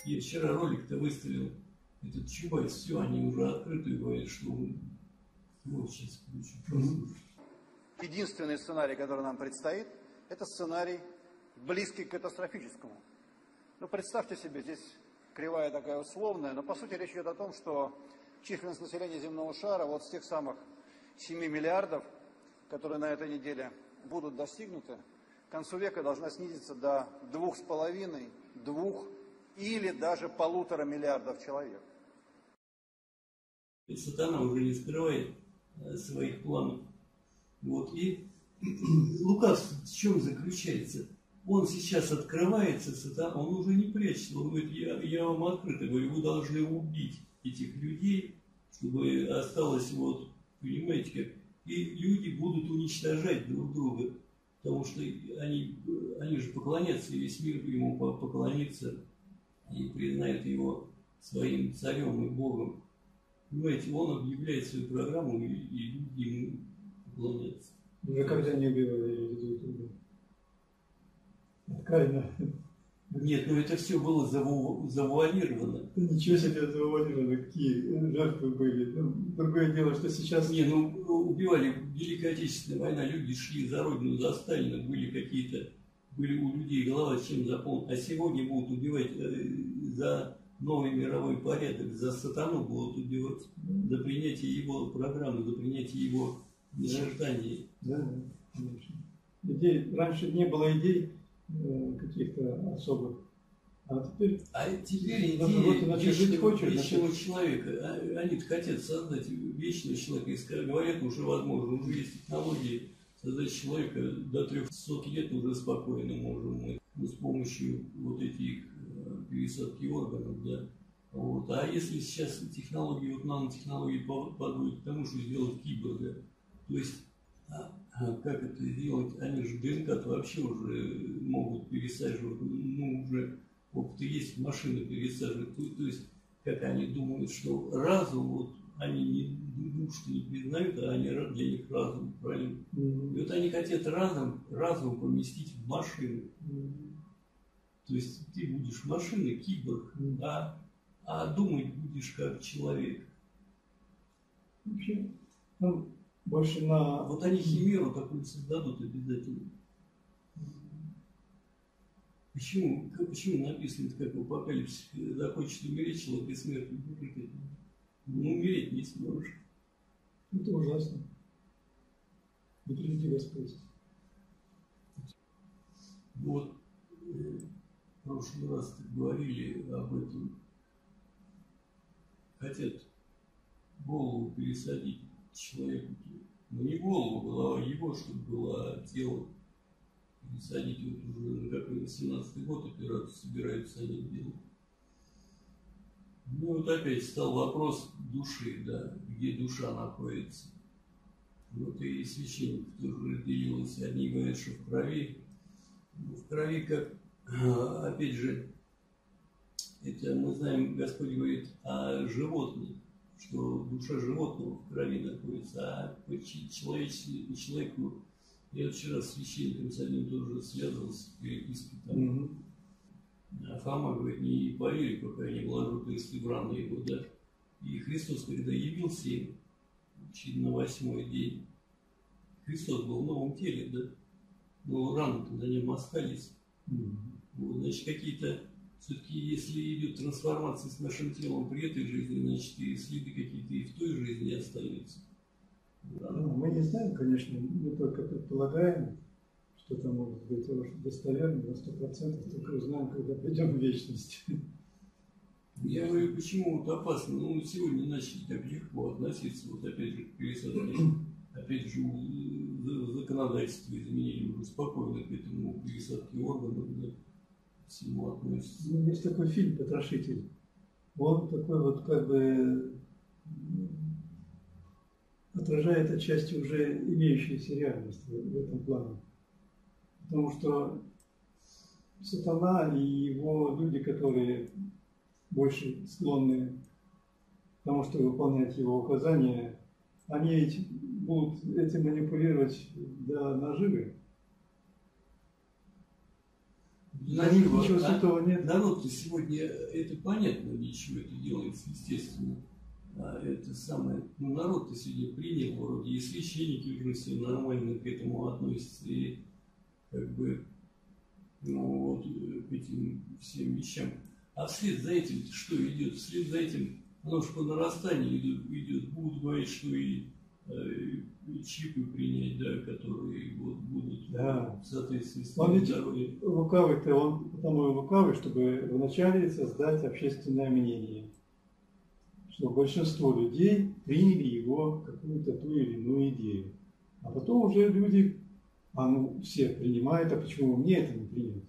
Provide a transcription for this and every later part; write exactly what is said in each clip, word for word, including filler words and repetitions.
Я вчера ролик-то выставил, этот Чубайс, все, они уже открыто говорят, что он... Вот сейчас включу, послушай. Единственный сценарий, который нам предстоит, это сценарий, близкий к катастрофическому. Ну, представьте себе, здесь кривая такая условная, но по сути речь идет о том, что численность населения земного шара вот с тех самых семи миллиардов, которые на этой неделе будут достигнуты, к концу века должна снизиться до двух с половиной, двух или даже полутора миллиардов человек. И сатана уже не скрывает э, своих планов. Вот. И лукавство в чем заключается? Он сейчас открывается, сатана, он уже не прячется. Он говорит, я, я вам открыто говорю, вы должны убить этих людей, чтобы осталось вот, понимаете, как... И люди будут уничтожать друг друга, потому что они, они же поклонятся, и весь мир ему поклонится и признает его своим царем и Богом. Понимаете, он объявляет свою программу, и, и люди ему поклоняются. Никогда не убивали людей друг друга. Кайна. Нет, но это все было заву... завуалировано. Ничего себе завуалировано, какие жертвы были. Ну, другое дело, что сейчас... Не, ну убивали, Великая Отечественная война, люди шли за Родину, за Сталина, были какие-то, были у людей голова чем заполнена. А сегодня будут убивать э, за новый мировой порядок, за сатану будут убивать, за принятие его программы, за принятие его начертаний. Да, да, конечно. Идей, раньше не было идей каких-то особых. А теперь, а теперь идеи вот, вечного, хочешь, вечного человека. Они хотят создать вечного человека. И говорят, уже возможно, уже есть технологии создать человека до трёхсот лет уже спокойно можем мы. Ну, с помощью вот этих пересадки органов, да. Вот. А если сейчас технологии, вот нанотехнологии подводят к тому, что сделать киборга, то есть а как это сделать? Они же ДНК-то вообще уже могут пересаживать, ну уже опыты есть, машины пересаживают. То, то есть, как они думают, что разум, вот они не думают, что не признают, а они для них разум, правильно? Mm-hmm. И вот они хотят разум, разум поместить в машину. Mm-hmm. То есть ты будешь машиной, киборг, mm-hmm. а, а думать будешь как человек. Вообще, ну, больше на... Вот они химеру такую создадут обязательно. Почему, почему написано, как в Апокалипсисе, захочет умереть человек и смертью будет? Ну, умереть не сможешь. Это ужасно. Не приведи Господь. Вот, э, в прошлый раз говорили об этом. Хотят голову пересадить человеку, ну не голову, голова его, чтобы было тело. Пересадить вот уже на какой-то семнадцатый год операцию собираются они делать. Ну вот опять стал вопрос души, да, где душа находится. Вот и священник тоже разделился. Одни говорят, что в крови. Ну, в крови как, опять же, это мы знаем, Господь говорит о животных, что душа животного в крови находится, а по человеку, я вчера с священником с одним тоже связывался в переписке там. Mm-hmm. А Фома говорит, не поверили, пока не вложу кресты в раны его, да. И Христос, когда явился им, на восьмой день, Христос был в новом теле, да, но раны-то на нем остались. Mm-hmm. Вот, значит, какие-то, все-таки, если идет трансформация с нашим телом при этой жизни, значит, и следы какие-то и в той жизни остаются. Да. Ну, мы не знаем, конечно, мы только предполагаем, что там может быть достоверно на сто процентов, только узнаем, когда придем в вечность. Я говорю, почему вот опасно? Ну, сегодня начали так легко относиться, вот опять же, к пересадке. Опять же, законодательство изменили, уже спокойно к этому пересадке органов, да, всему относится. Ну, есть такой фильм «Потрошитель». Он такой вот как бы отражает отчасти уже имеющуюся реальность в этом плане. Потому что сатана и его люди, которые больше склонны к тому, чтобы выполнять его указания, они ведь будут этим манипулировать до наживы. Для них ничего святого нет. Народ-то сегодня, это понятно, для чего это делается, естественно. А это самое, ну, народ-то сегодня принял, вроде и священники уже все нормально к этому относятся, и как бы, ну вот, к этим всем вещам. А вслед за этим что идет? Вслед за этим, оно же по нарастанию идет, идет. Будут говорить, что и, и чипы принять, да, которые вот, будут, да, в соответствии с он ведь здоровьем. Лукавый-то, он потому и лукавый, чтобы вначале создать общественное мнение, что большинство людей приняли его какую-то ту или иную идею. А потом уже люди, а ну, все принимают, а почему мне это не принять?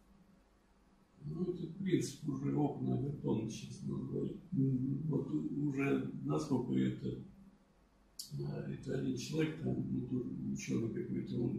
Ну, это, в принципе, уже open овертон сейчас назвали. Mm-hmm. Вот уже насколько это, это один человек, там, ну, тоже ученый какой-то, он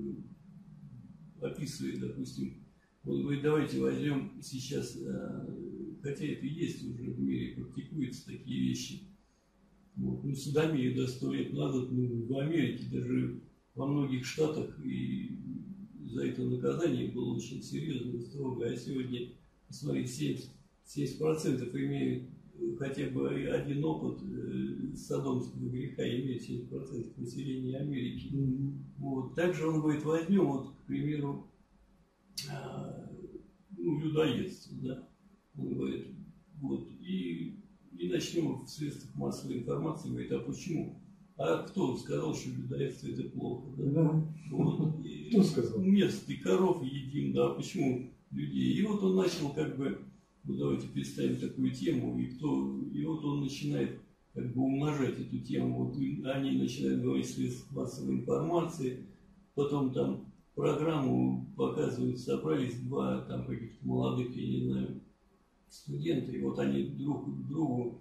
описывает, допустим, он говорит, давайте возьмем сейчас, хотя это и есть уже в мире, практикуются такие вещи. Вот, ну, содомию до сто лет назад, ну, в Америке, даже во многих штатах, и за это наказание было очень серьезно и строго. А сегодня, посмотрите, семьдесят процентов имеют хотя бы один опыт э, содомского греха, имеют семьдесят процентов населения Америки. Mm-hmm. Вот. Также он говорит, возьмем, вот, к примеру, э, ну, людоедство, да, он говорит, вот, и, и начнем в средствах массовой информации, говорит, а почему? А кто сказал, что людоедство это плохо? Да? Да. Вот. Кто сказал? Место и коров едим, да, почему людей? И вот он начал как бы, ну давайте представим такую тему, и кто, и вот он начинает как бы умножать эту тему. Вот они начинают говорить в средствах массовой информации, потом там программу показывают, собрались два там каких-то молодых, я не знаю, студента, и вот они друг другу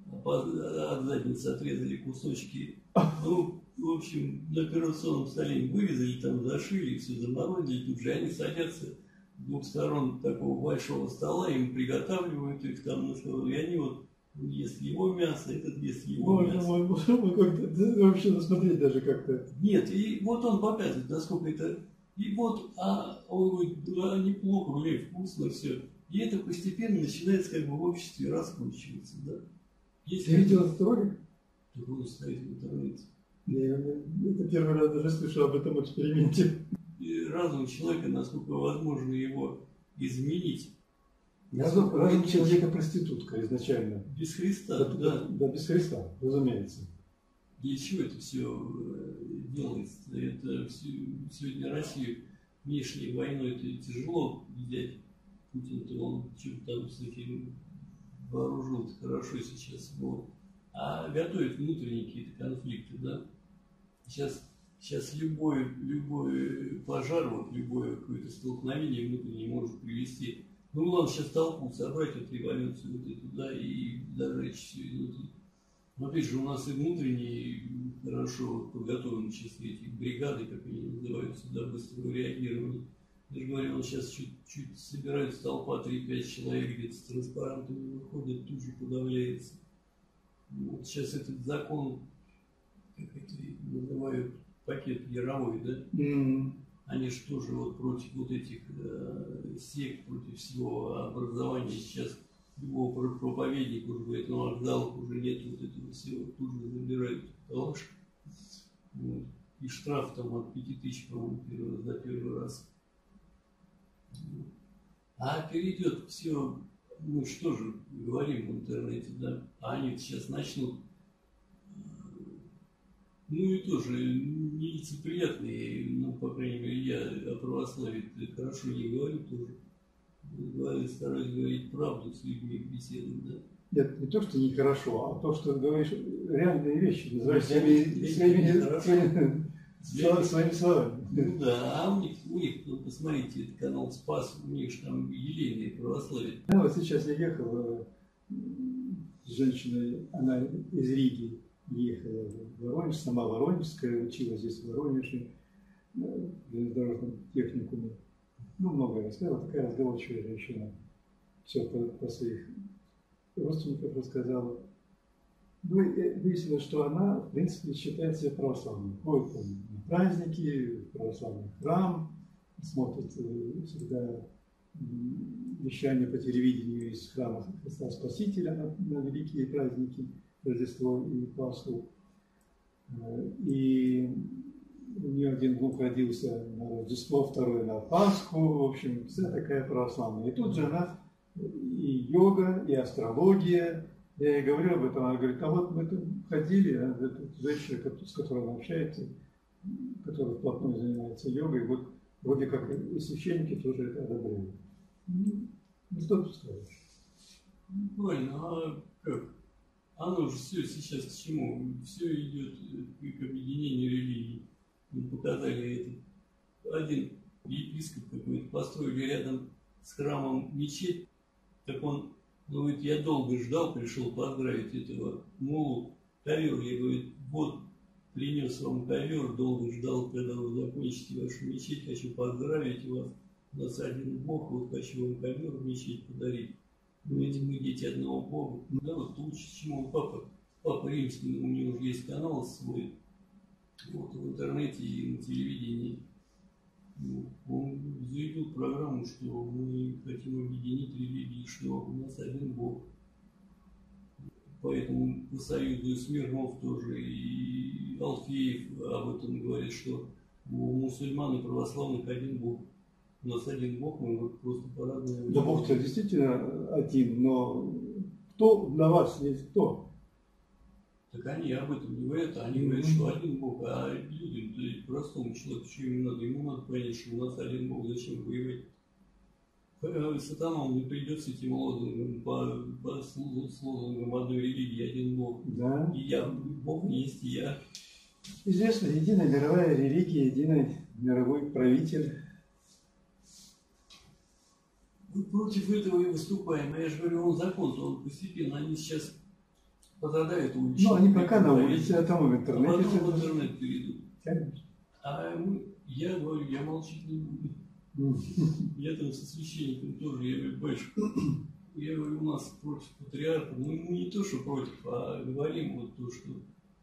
от задницы отрезали кусочки. Ну, в общем, на операционном столе им вырезали, там зашили, все заморозили, тут же они садятся с двух сторон такого большого стола, им приготавливают их там, ну что, и они вот ест его мясо, этот ест его Боже мясо. мой, боже мой, как-то, да, вообще насмотреть даже как-то. Нет, и вот он показывает, насколько это, и вот, а он говорит, да, неплохо, блин, вкусно, все. И это постепенно начинается как бы в обществе раскручиваться, да. Если Ты видел этот ролик? такого стоит в интернете. Я это первый раз даже слышал об этом эксперименте. И разум человека, насколько возможно его изменить. Разум, разум человека проститутка изначально. Без Христа, да, да. Да, без Христа, разумеется. Для чего это все делается? Это все, сегодня Россию внешней войной это тяжело взять. Путин-то он что-то там с этим вооружил хорошо сейчас. Вот. А готовит внутренние какие-то конфликты, да. Сейчас, сейчас любой, любой пожар, вот, любое какое-то столкновение внутреннее может привести. Ну, главное сейчас толпу собрать, вот революцию, вот эту, да, и зажечь все изнутри. Но опять же, у нас и внутренние хорошо вот, подготовлены сейчас эти бригады, как они называются, да, быстрого реагирования. Я же говорю, он сейчас чуть-чуть собирается толпа, три-пять человек где-то с транспарантами выходит, тут же подавляется. Вот сейчас этот закон, как это называют, пакет яровой, да? Mm-hmm. Они же тоже вот против вот этих э, сект, против всего образования сейчас любого проповедника уже говорит, ну вокзалов уже нет вот этого всего, тут же забирают калаш. Вот. И штраф там от пяти тысяч, по-моему, первый раз, за первый раз. А перейдет все, ну что же говорим в интернете, да, а они сейчас начнут, ну и тоже нелицеприятные, ну, по крайней мере, я о православии хорошо не говорю тоже, говорю, стараюсь говорить правду с людьми, беседовать, да. Нет, не то, что нехорошо, а то, что говоришь реальные вещи, называешь своими, своими, своими, Для... своими словами. Ну да, а у них, у них, ну, посмотрите, это канал Спас, у них же там елейное православие. Да, вот сейчас я ехал с женщиной, она из Риги ехала в Воронеж, сама воронежская, училась здесь в Воронеже, в железнодорожном техникуме. Ну, многое рассказала, такая разговорчивая женщина. Все про, про своих родственников рассказала. Ну, выяснилось, что она, в принципе, считает себя православной. Ходит там на праздники, в православный храм, смотрит всегда вещание по телевидению из храма Христа Спасителя на, на великие праздники, Рождество и Пасху. И у нее один внук родился на Рождество, второй на Пасху. В общем, вся такая православная. И тут же она и йога, и астрология. Я ей говорю об этом, она говорит, а вот мы тут ходили, а эта женщина, с которой она общается, которая вплотную занимается йогой, вот вроде как и священники тоже это одобряют. Ну, что тут скажешь? Правильно, а как? Оно же все сейчас к чему? Все идет к объединению религий. Мы показали это. Один епископ какой-то построили рядом с храмом мечеть, так он, ну, говорит, я долго ждал, пришел поздравить этого мулу, ковер. Я говорю, вот, принес вам ковер, долго ждал, когда вы закончите вашу мечеть, хочу поздравить вас. У нас один Бог, вот хочу вам ковер в мечеть подарить. Понимаете, мы дети одного Бога. Да, вот лучше, чему папа, папа Римский, у него уже есть канал свой, вот, в интернете и на телевидении. Он заявил программу, что мы хотим объединить религии, что у нас один Бог. Поэтому по союзу Смирнов тоже и Алфеев об этом говорит, что у мусульман и православных один Бог. У нас один Бог, мы вот просто по-разному. Да Бог-то действительно один, но кто для вас есть кто? Так они об этом не говорят, они говорят, что один Бог, а людям, то есть простому человеку, что ему надо? Ему надо понять, что у нас один Бог, зачем воевать? Сатану не придет с этим лозунгом, по, по, с лозунгом одной религии, один Бог. Да. И я, Бог есть, и я. Известно, единая мировая религия, единый мировой правитель. Мы против этого и выступаем. А я же говорю, он закон, то он постепенно, они сейчас подадают улицу. Ну, они пока на улице, а там в интернете. А потом в интернет перейдут. Конечно. А мы, я говорю, я молчать не буду. Я там со священником тоже, я говорю, батюшка, я говорю, у нас против патриарха, мы, мы не то, что против, а говорим вот то, что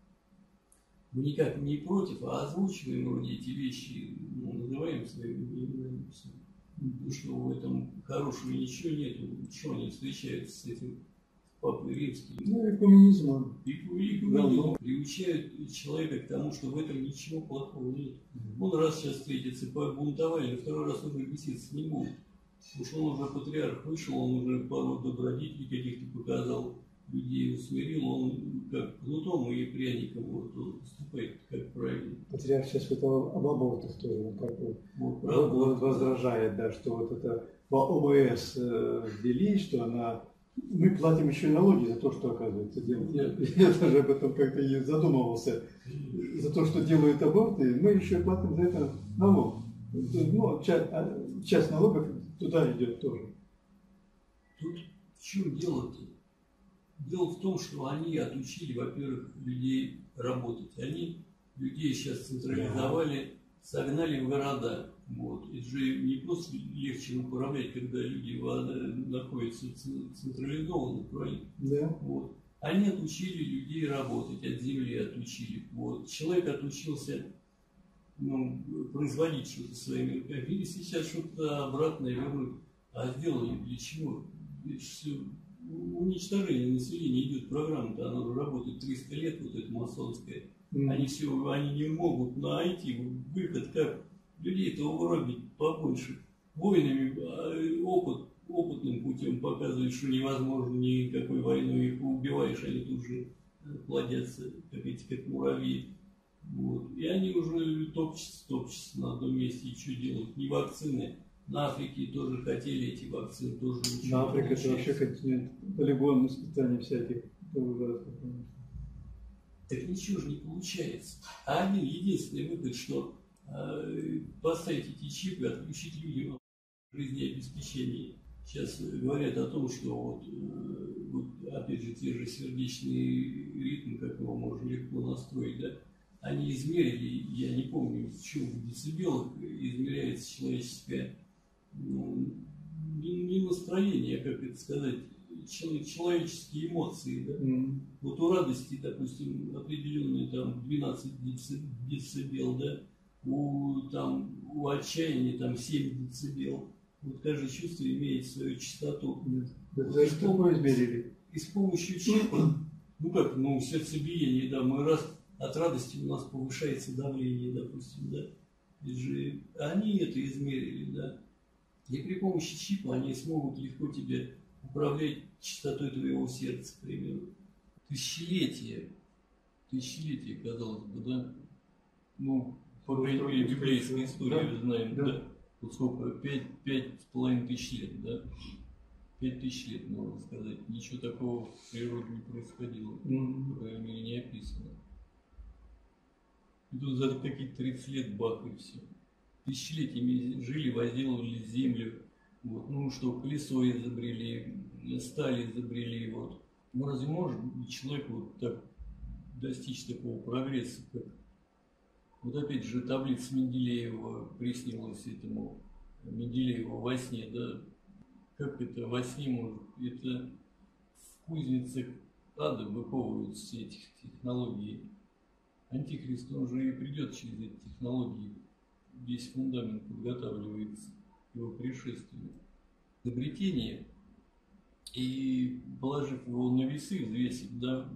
мы никак не против, а озвучиваем вроде эти вещи, ну, называем своими именами. Потому что в этом хорошего ничего нет, что они встречаются с этим Папой Римским. Ну, и коммунизм. И, и коммунизм приучают человека к тому, что в этом ничего плохого нет. Он раз сейчас встретится, побунтовали, а второй раз уже беситься не будет. Потому что он уже патриарх вышел, он уже пару добродетелей каких-то показал, людей усмирил, он как плутом и пряником вот, он поступает как правильно. Патриарх сейчас это об абортах тоже, он как бы вот, возражает, да, что вот это по ОБС э, ввели, что она... Мы платим еще налоги за то, что, оказывается, делают. Я, я даже об этом как-то не задумывался. За то, что делают аборты, мы еще платим за это налог. Ну, часть, часть налогов туда идет тоже. Тут в чем дело-то? Дело в том, что они отучили, во-первых, людей работать. Они людей сейчас централизовали, согнали в города. Вот. Это же не просто легче управлять, когда люди находятся централизованно, правильно? Да. Вот. Они отучили людей работать, от земли отучили. Вот. Человек отучился, ну, производить что-то своими руками. Или сейчас что-то обратное вернуть. А сделали для чего? Это все уничтожение населения идет, программа-то, она работает триста лет, вот эта масонская. Mm. Они все, они не могут найти выход, как людей-то угробить побольше. Войнами, опыт, опытным путем показывает, что невозможно никакой войной, их убиваешь, они тут же плодятся, как эти, как муравьи. Вот. И они уже топчутся, топчутся на одном месте, и что делать? Не вакцины. На Африке тоже хотели эти вакцины, тоже ничего. На Африке это вообще континент, полигон испытаний всяких. Это ужасно, конечно. Так ничего же не получается. А один единственный выход, что э, поставить эти чипы, отключить людям жизнеобеспечение. Сейчас говорят о том, что вот, э, вот опять же те же сердечные ритмы, как его можно легко настроить, да, они измерили, я не помню, в чем в децибелах измеряется человеческое, ну, не, не настроение, а как это сказать, человеческие эмоции, да? Mm. Вот у радости, допустим, определенные там двенадцать децибел, да, у, там, у отчаяния там семь децибел, Вот каждое чувство имеет свою частоту. Нет. Да, и что измерили? И с помощью чипа, ну как, ну сердцебиение, да, мы раз от радости у нас повышается давление, допустим, да. И же они это измерили, да. И при помощи чипа они смогут легко тебе управлять частотой твоего сердца, к примеру. Тысячелетия, тысячелетия, казалось бы, да. Ну, по крайней мере, библейской истории да, знаем, да. да. Вот сколько, пять, пять с половиной тысяч лет, да. Пять тысяч лет, можно сказать. Ничего такого в природе не происходило, mm-hmm. по крайней мере, не описано. И тут за какие-то тридцать лет бах и все. Тысячелетиями жили, возделывали землю. Вот. Ну что, колесо изобрели, сталь изобрели. Вот. Ну разве может человек вот так достичь такого прогресса, как вот опять же таблица Менделеева приснилась этому Менделееву во сне, да? Как это во сне может? Это в кузницах ада выковывают все эти технологии. Антихрист, он же и придет через эти технологии. Весь фундамент подготавливается к его пришествию. Изобретение, и положив его на весы, взвесить, да,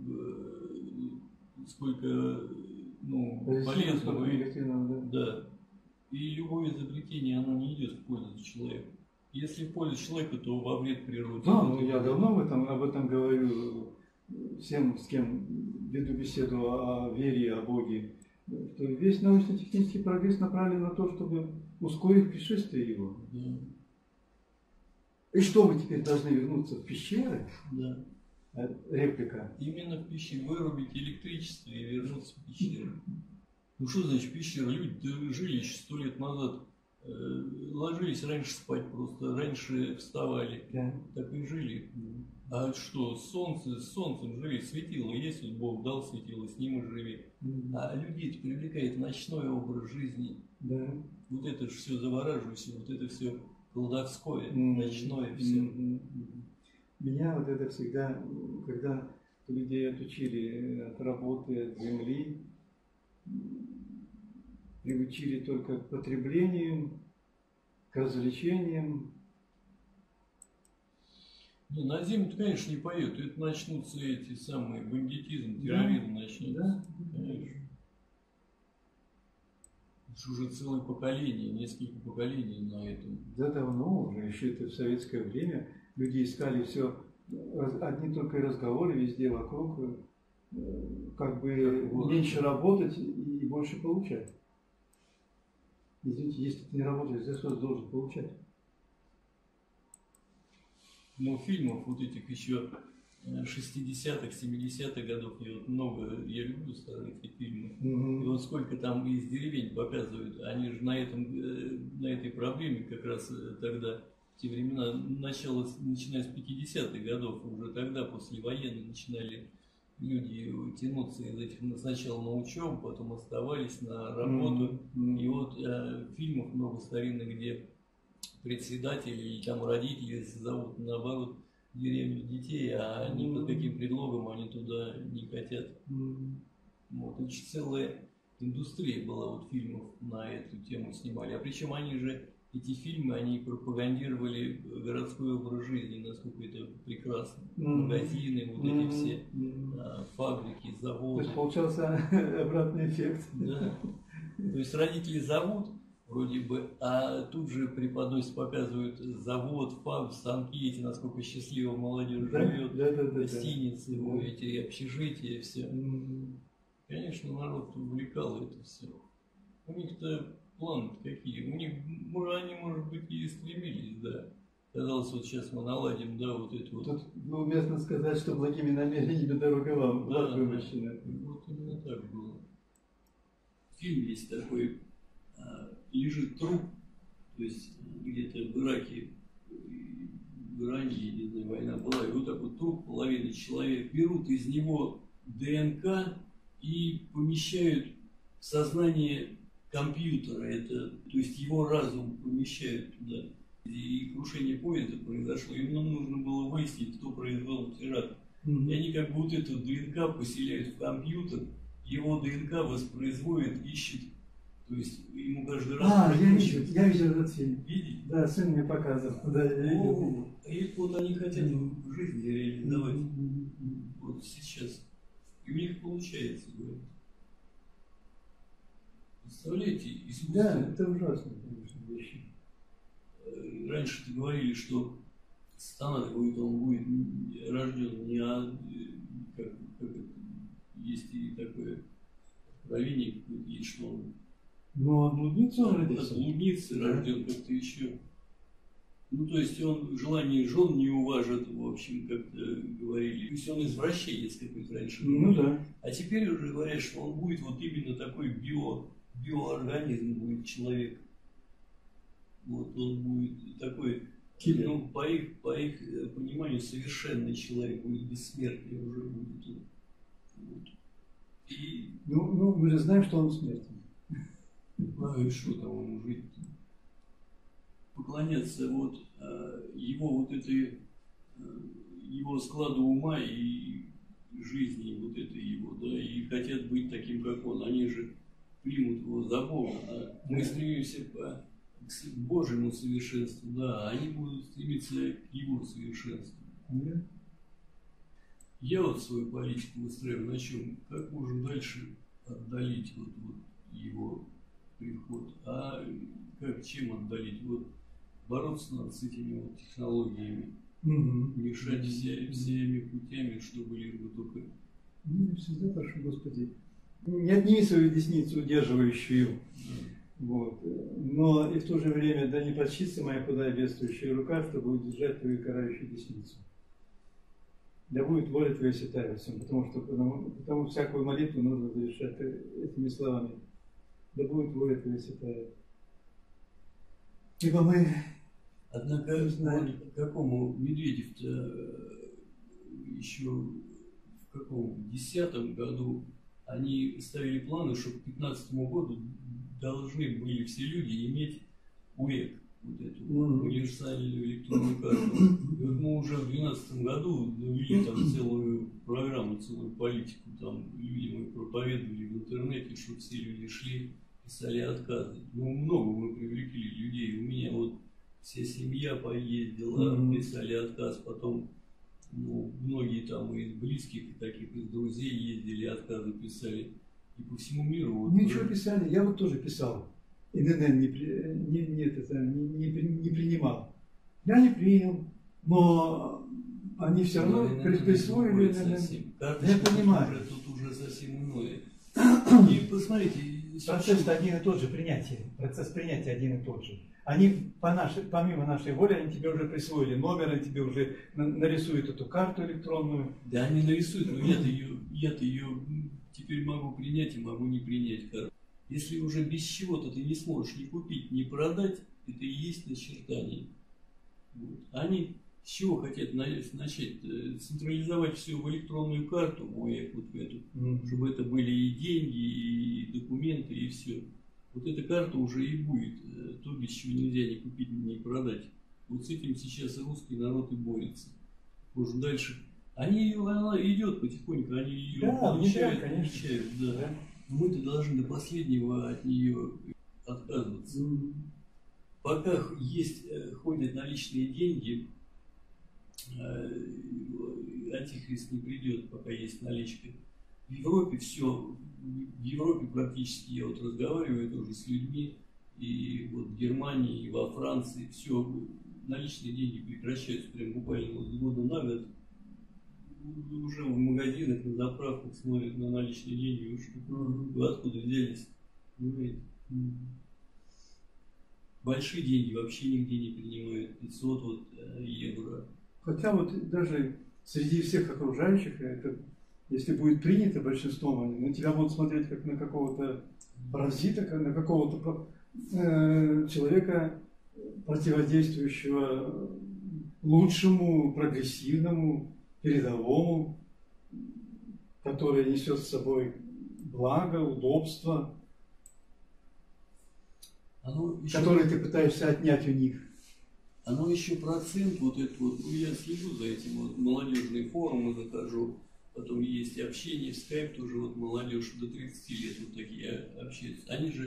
сколько ну, полезного, да. да. И любое изобретение, оно не идет в пользу человека. Если в пользу человека, то во вред природе. Да, ну я давно об этом, об этом говорю всем, с кем веду беседу о вере, о Боге. Что весь научно-технический прогресс направлен на то, чтобы ускорить пришествие его. Да. И что, мы теперь должны вернуться в пещеры? Да. Реплика. Именно в пещере. Вырубить электричество и вернуться в пещеру. Ну что значит пещера? Люди жили еще сто лет назад. Ложились раньше спать просто, раньше вставали. Да. Так и жили. А что, солнце, с солнцем жили, светило, есть вот Бог дал светило, с ним и живи. Mm-hmm. А людей привлекает ночной образ жизни. Да. Вот это же все завораживающее, вот это все колдовское, mm-hmm. ночное все. Mm-hmm. Меня вот это всегда, когда людей отучили от работы, от земли, приучили только к потреблению, к развлечениям. Не, на землю-то, конечно, не поют. Это начнутся эти самые бандитизм, терроризм да, начнется. Да, конечно. Это уже целое поколение, несколько поколений на этом. Да, давно уже, еще это в советское время. Люди искали все, одни только и разговоры везде вокруг, как бы вот. Меньше работать и больше получать. Извините, если ты не работаешь, за что ты должен получать? Ну, фильмов вот этих еще шестидесятых, семидесятых годов, я вот много, я люблю старые эти фильмы. Mm-hmm. И вот сколько там из деревень показывают, они же на этом, на этой проблеме как раз тогда, в те времена, начало, начиная с пятидесятых годов, уже тогда, после военной, начинали люди тянуться из этих сначала на учебу, потом оставались на работу. Mm-hmm. И вот э, фильмов много старинных, где председатели или там родители зовут наоборот в деревню детей, а они mm-hmm. под каким предлогом они туда не хотят. Mm-hmm. Вот, значит, целая индустрия была вот фильмов на эту тему снимали. А причем они же, эти фильмы, они пропагандировали городской образ жизни, насколько это прекрасно. Mm-hmm. Магазины, вот mm-hmm. эти все mm-hmm. а, фабрики, заводы. То есть получался обратный эффект. Да. То есть родители зовут, вроде бы, а тут же преподносят, показывают завод, фаб, станки эти, насколько счастливо молодежь да, живет, да, да, гостиницы, да, да. эти общежития, все. Mm-hmm. Конечно, народ увлекал это все. У них-то планы какие? У них, они, может быть, и стремились, да. Казалось, вот сейчас мы наладим, да, вот это вот. Тут уместно сказать, что благими намерениями дорога вам, да, да, вымощена. Вот именно так было. Фильм есть такой, лежит труп, то есть где-то в Ираке, в Иране, я не знаю, война была, и вот такой труп, половина человека, берут из него ДНК и помещают в сознание компьютера, это, то есть его разум помещают туда. И крушение поезда произошло, им нам нужно было выяснить, кто произвел теракт. Mm-hmm. И они как бы вот эту ДНК поселяют в компьютер, его ДНК воспроизводит, ищет То есть ему каждый раз... А, я видел, я видел этот фильм. Видите? Да, сын мне показывал. Да, я видел. О, и вот они хотят в жизни реализовать. Вот сейчас. И у них получается, говорят. Представляете, искусство... Да, это ужасно, конечно, вещи. Раньше-то говорили, что сатана будет, он будет рожден не от... Как, как это, есть и такое откровение, есть, что он... Ну, а блудница он От родился? блудницы рожден как-то еще. Ну, то есть он желание жен не уважит, в общем, как-то говорили. То есть он извращенец какой-то раньше. Ну да. А теперь уже говорят, что он будет вот именно такой био, биоорганизм будет человек. Вот он будет такой, Киллер. ну, по их, по их пониманию, совершенный человек будет, бессмертный уже будет он. Вот. И, Ну, ну, мы же знаем, что он смертен. ну, и что там ему жить-то? Поклоняться вот его вот этой, его складу ума и жизни вот этой его, да, и хотят быть таким, как он. Они же примут его за Бога, да. Мы стремимся по, к Божьему совершенству, да, а они будут стремиться к его совершенству. Да. Я вот свою политику выстраиваю на чем? Как можно дальше отдалить вот, вот его приход, а как, чем отдалить? Вот бороться надо с этими вот технологиями, Угу. мешать все, всеми путями, чтобы лишь бы только... Ну, всегда прошу, Господи, не отними свою десницу, удерживающую. Вот. Но и в то же время, да не подчится моя худая бедствующая рука, чтобы удержать твою карающую десницу. Да будет воля твоя святая во всем, потому что потому, потому всякую молитву нужно завершать этими словами. Да будет воля твоя святая. Ибо мы... Однако, знаем. вот какому Медведев-то еще в каком десятом году они ставили планы, что к пятнадцатому году должны были все люди иметь УЭК, вот эту Mm-hmm. универсальную электронную карту. И вот мы уже в двенадцатом году ввели там целую программу, целую политику, там людям мы проповедовали в интернете, чтобы все люди шли, писали отказы. Ну, много мы привлекли людей. У меня вот вся семья поездила, Mm-hmm. писали отказ, потом ну, многие там из близких, таких из друзей ездили, отказы писали. И по всему миру. Вот, Ничего писали, я вот тоже писал. ИНН не, при, не, не, это, не, не, не принимал. Я не принял, но они все равно ну, присвоили ИНН. Я понимаю. Уже, тут уже совсем иное. И посмотрите, Процесс один и тот же, принятие. Процесс принятия один и тот же. Они, по нашей, помимо нашей воли, они тебе уже присвоили номер, они тебе уже нарисуют эту карту электронную. Да, они нарисуют, но я-то ее, я-то ее теперь могу принять и могу не принять карту. Если уже без чего-то ты не сможешь ни купить, ни продать, это и есть начертание. Вот. Они с чего хотят начать? Централизовать все в электронную карту, ой, вот в эту, mm-hmm. чтобы это были и деньги, и документы, и все. Вот эта карта уже и будет, то, без чего нельзя ни купить, ни продать. Вот с этим сейчас русский народ и борется. Может, дальше. Они, она идет потихоньку, они ее да, получают, да, конечно. получают, да. Да. Но мы-то должны до последнего от нее отказываться. Mm-hmm. Пока есть, ходят наличные деньги, антихрист не придет, пока есть наличка. В Европе все, в Европе практически, я вот разговариваю тоже с людьми, и вот в Германии, и во Франции, все, наличные деньги прекращаются прям буквально вот с года на год. Уже в магазинах, на заправках смотрят на наличные деньги, что mm-hmm. вы откуда взялись, понимаете? Mm-hmm. Большие деньги вообще нигде не принимают, пятьсот вот, евро. Хотя вот даже среди всех окружающих, это, если будет принято большинством, на тебя будут смотреть как на какого-то паразита, как на какого-то э, человека, противодействующего лучшему, прогрессивному, передовому, который несет с собой благо, удобство, оно еще, которые ты пытаешься отнять у них. Оно еще процент, вот это вот, ну я слежу за этим, вот молодежные форумы захожу, потом есть общение в скайп, тоже вот молодежь до тридцати лет вот такие общаются. Они же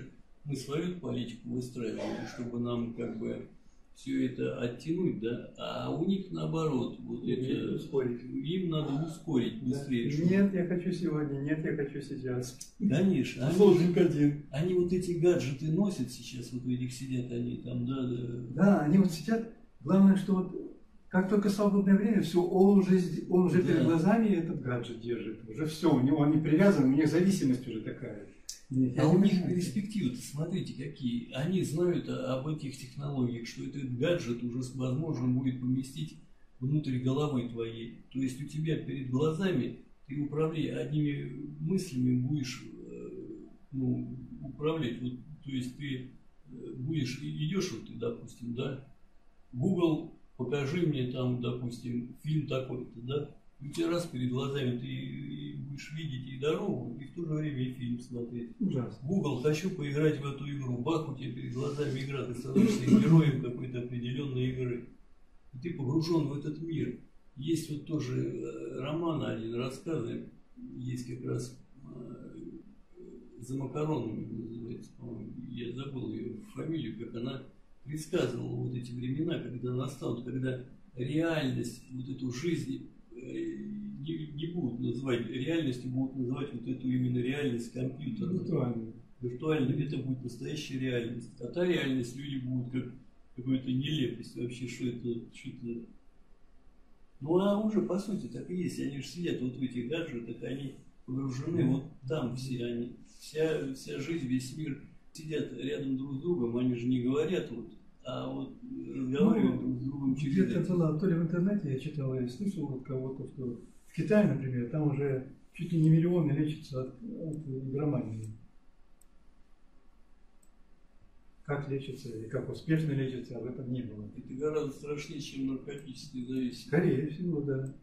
мы свою политику выстраиваем, чтобы нам как бы все это оттянуть, да, а у них наоборот, вот это, ускорить. Им надо ускорить быстрее. Да. Нет, я хочу сегодня, нет, я хочу сейчас. Конечно. Лозунг один. Они вот эти гаджеты носят сейчас, вот у этих сидят они там, да, да. Да, они вот сидят, главное, что вот как только свободное время, все, он уже, он уже да. перед глазами этот гаджет держит, уже все, у него они привязаны, у них зависимость уже такая. Нет, а у них перспективы-то, смотрите, какие. Они знают об этих технологиях, что этот гаджет уже возможно будет поместить внутрь головы твоей. То есть у тебя перед глазами, ты управляя одними мыслями будешь ну, управлять. Вот, то есть ты будешь, идешь вот ты, допустим, да, Google, покажи мне там, допустим, фильм такой-то, да, у тебя раз перед глазами ты будешь видеть и дорогу, и в то же время и фильм смотреть. Ужасно. Google, хочу поиграть в эту игру. Бах, у тебя перед глазами игра, ты становишься героем какой-то определенной игры. И ты погружен в этот мир. Есть вот тоже роман один, рассказы, есть как раз «За макаронами» называется, по-моему, я забыл ее фамилию, как она предсказывала вот эти времена, когда настанут, когда реальность, вот эту жизнь не, не будут называть реальностью, будут называть вот эту именно реальность компьютера. Виртуальную. Виртуальную, это будет настоящая реальность. А та реальность люди будут как какой-то нелепость вообще, что это, что-то. Ну а уже по сути так и есть. Они же сидят вот в этих гаджетах, они погружены вот там все они. Вся, вся жизнь, весь мир сидят рядом друг с другом, они же не говорят вот, а вот разговаривают ну, друг с другом через где-то это. было, то ли в интернете я читал или слышал от кого-то, что в Китае, например, там уже чуть ли не миллионы лечатся от, от игромании. Как лечится и как успешно лечится, об этом не было. Это гораздо страшнее, чем наркотическая зависимость. Скорее всего, да.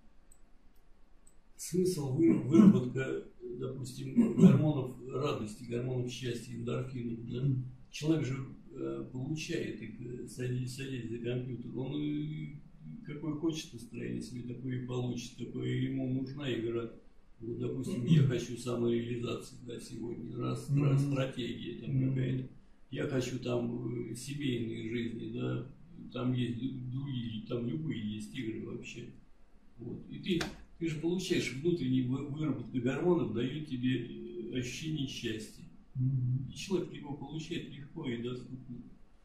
Смысл выработка, допустим, гормонов радости, гормонов счастья, эндорфинов. Да? Человек же э, получает их, садясь, садясь за компьютер. Он э, какой хочет настроение себе, такое и получит, какое ему нужна игра. Вот, допустим, я хочу самореализации, да, сегодня, раз, раз стратегия там какая-то. Я хочу там семейной жизни, да, там есть другие, там любые есть игры вообще. Вот. И ты, ты же получаешь внутреннюю выработку гормонов, дает тебе ощущение счастья. Mm-hmm. И человек его получает легко и доступно.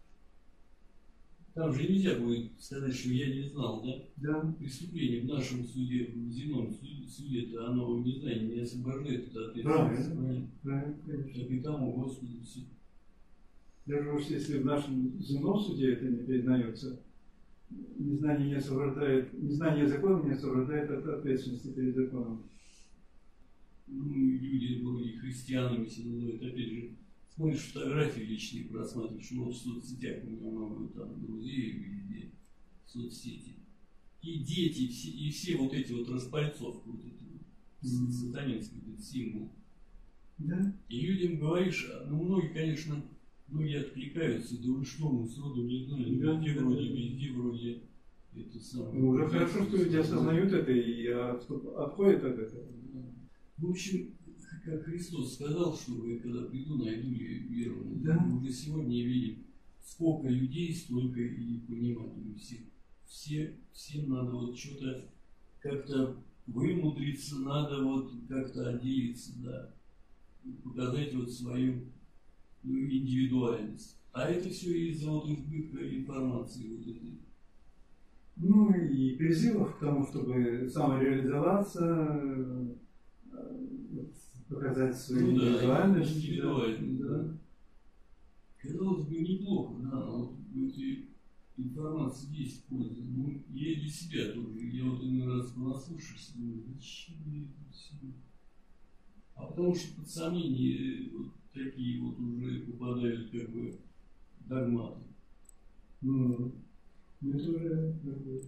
Там же нельзя будет сказать, что я не знал, да? Да. Преступление в нашем суде, в земном суде, это оно, не знаю, не освобождает от ответственности. Правильно, правильно, конечно. Так и тому Господу все. Даже уж если в нашем земном суде это не признается, незнание не освобождает, незнание закона не освобождает от ответственности перед законом. Ну, и люди, вроде христианами себя называют, опять же, смотришь фотографии личные, просматриваешь, ну, в соцсетях у меня много там друзей, везде, соцсети. И дети, все, и все вот эти вот распальцовки, вот эти вот, mm-hmm. сатанинский этот символ. Да. И людям говоришь, ну, многие, конечно, многие откликаются, да вы что, мы сроду не знали, да, везде да, вроде, да. везде вроде, это самое. Ну, уже хорошо, что люди осознают это и отходят от этого. В общем, как Христос сказал, что я когда приду, найду ли веру. Да. Мы уже сегодня видим, сколько людей, столько и понимания. Все, все, всем надо вот что-то как-то вымудриться, надо вот как-то отделиться, да, показать вот свою ну, индивидуальность. А это все из-за вот избытка информации вот этой. Ну и призывов к тому, чтобы самореализоваться, показать свою ну, индивидуальность. Да, индивидуальность, да. да. Казалось бы, неплохо, да, но вот эти информации есть польза. Ну, я для себя тоже. Я вот один раз наслушался, думаю, зачем мне это все? А потому что под сомнение вот такие вот уже попадают как бы догматы. Ну, это уже как бы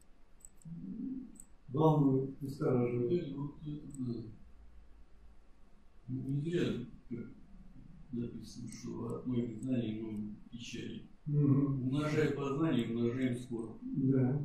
волнует, настораживает. Вот это да. Ну, не зря как написано, что от многих знаний много печали. Mm-hmm. Умножая познание, умножаем скоро. Да.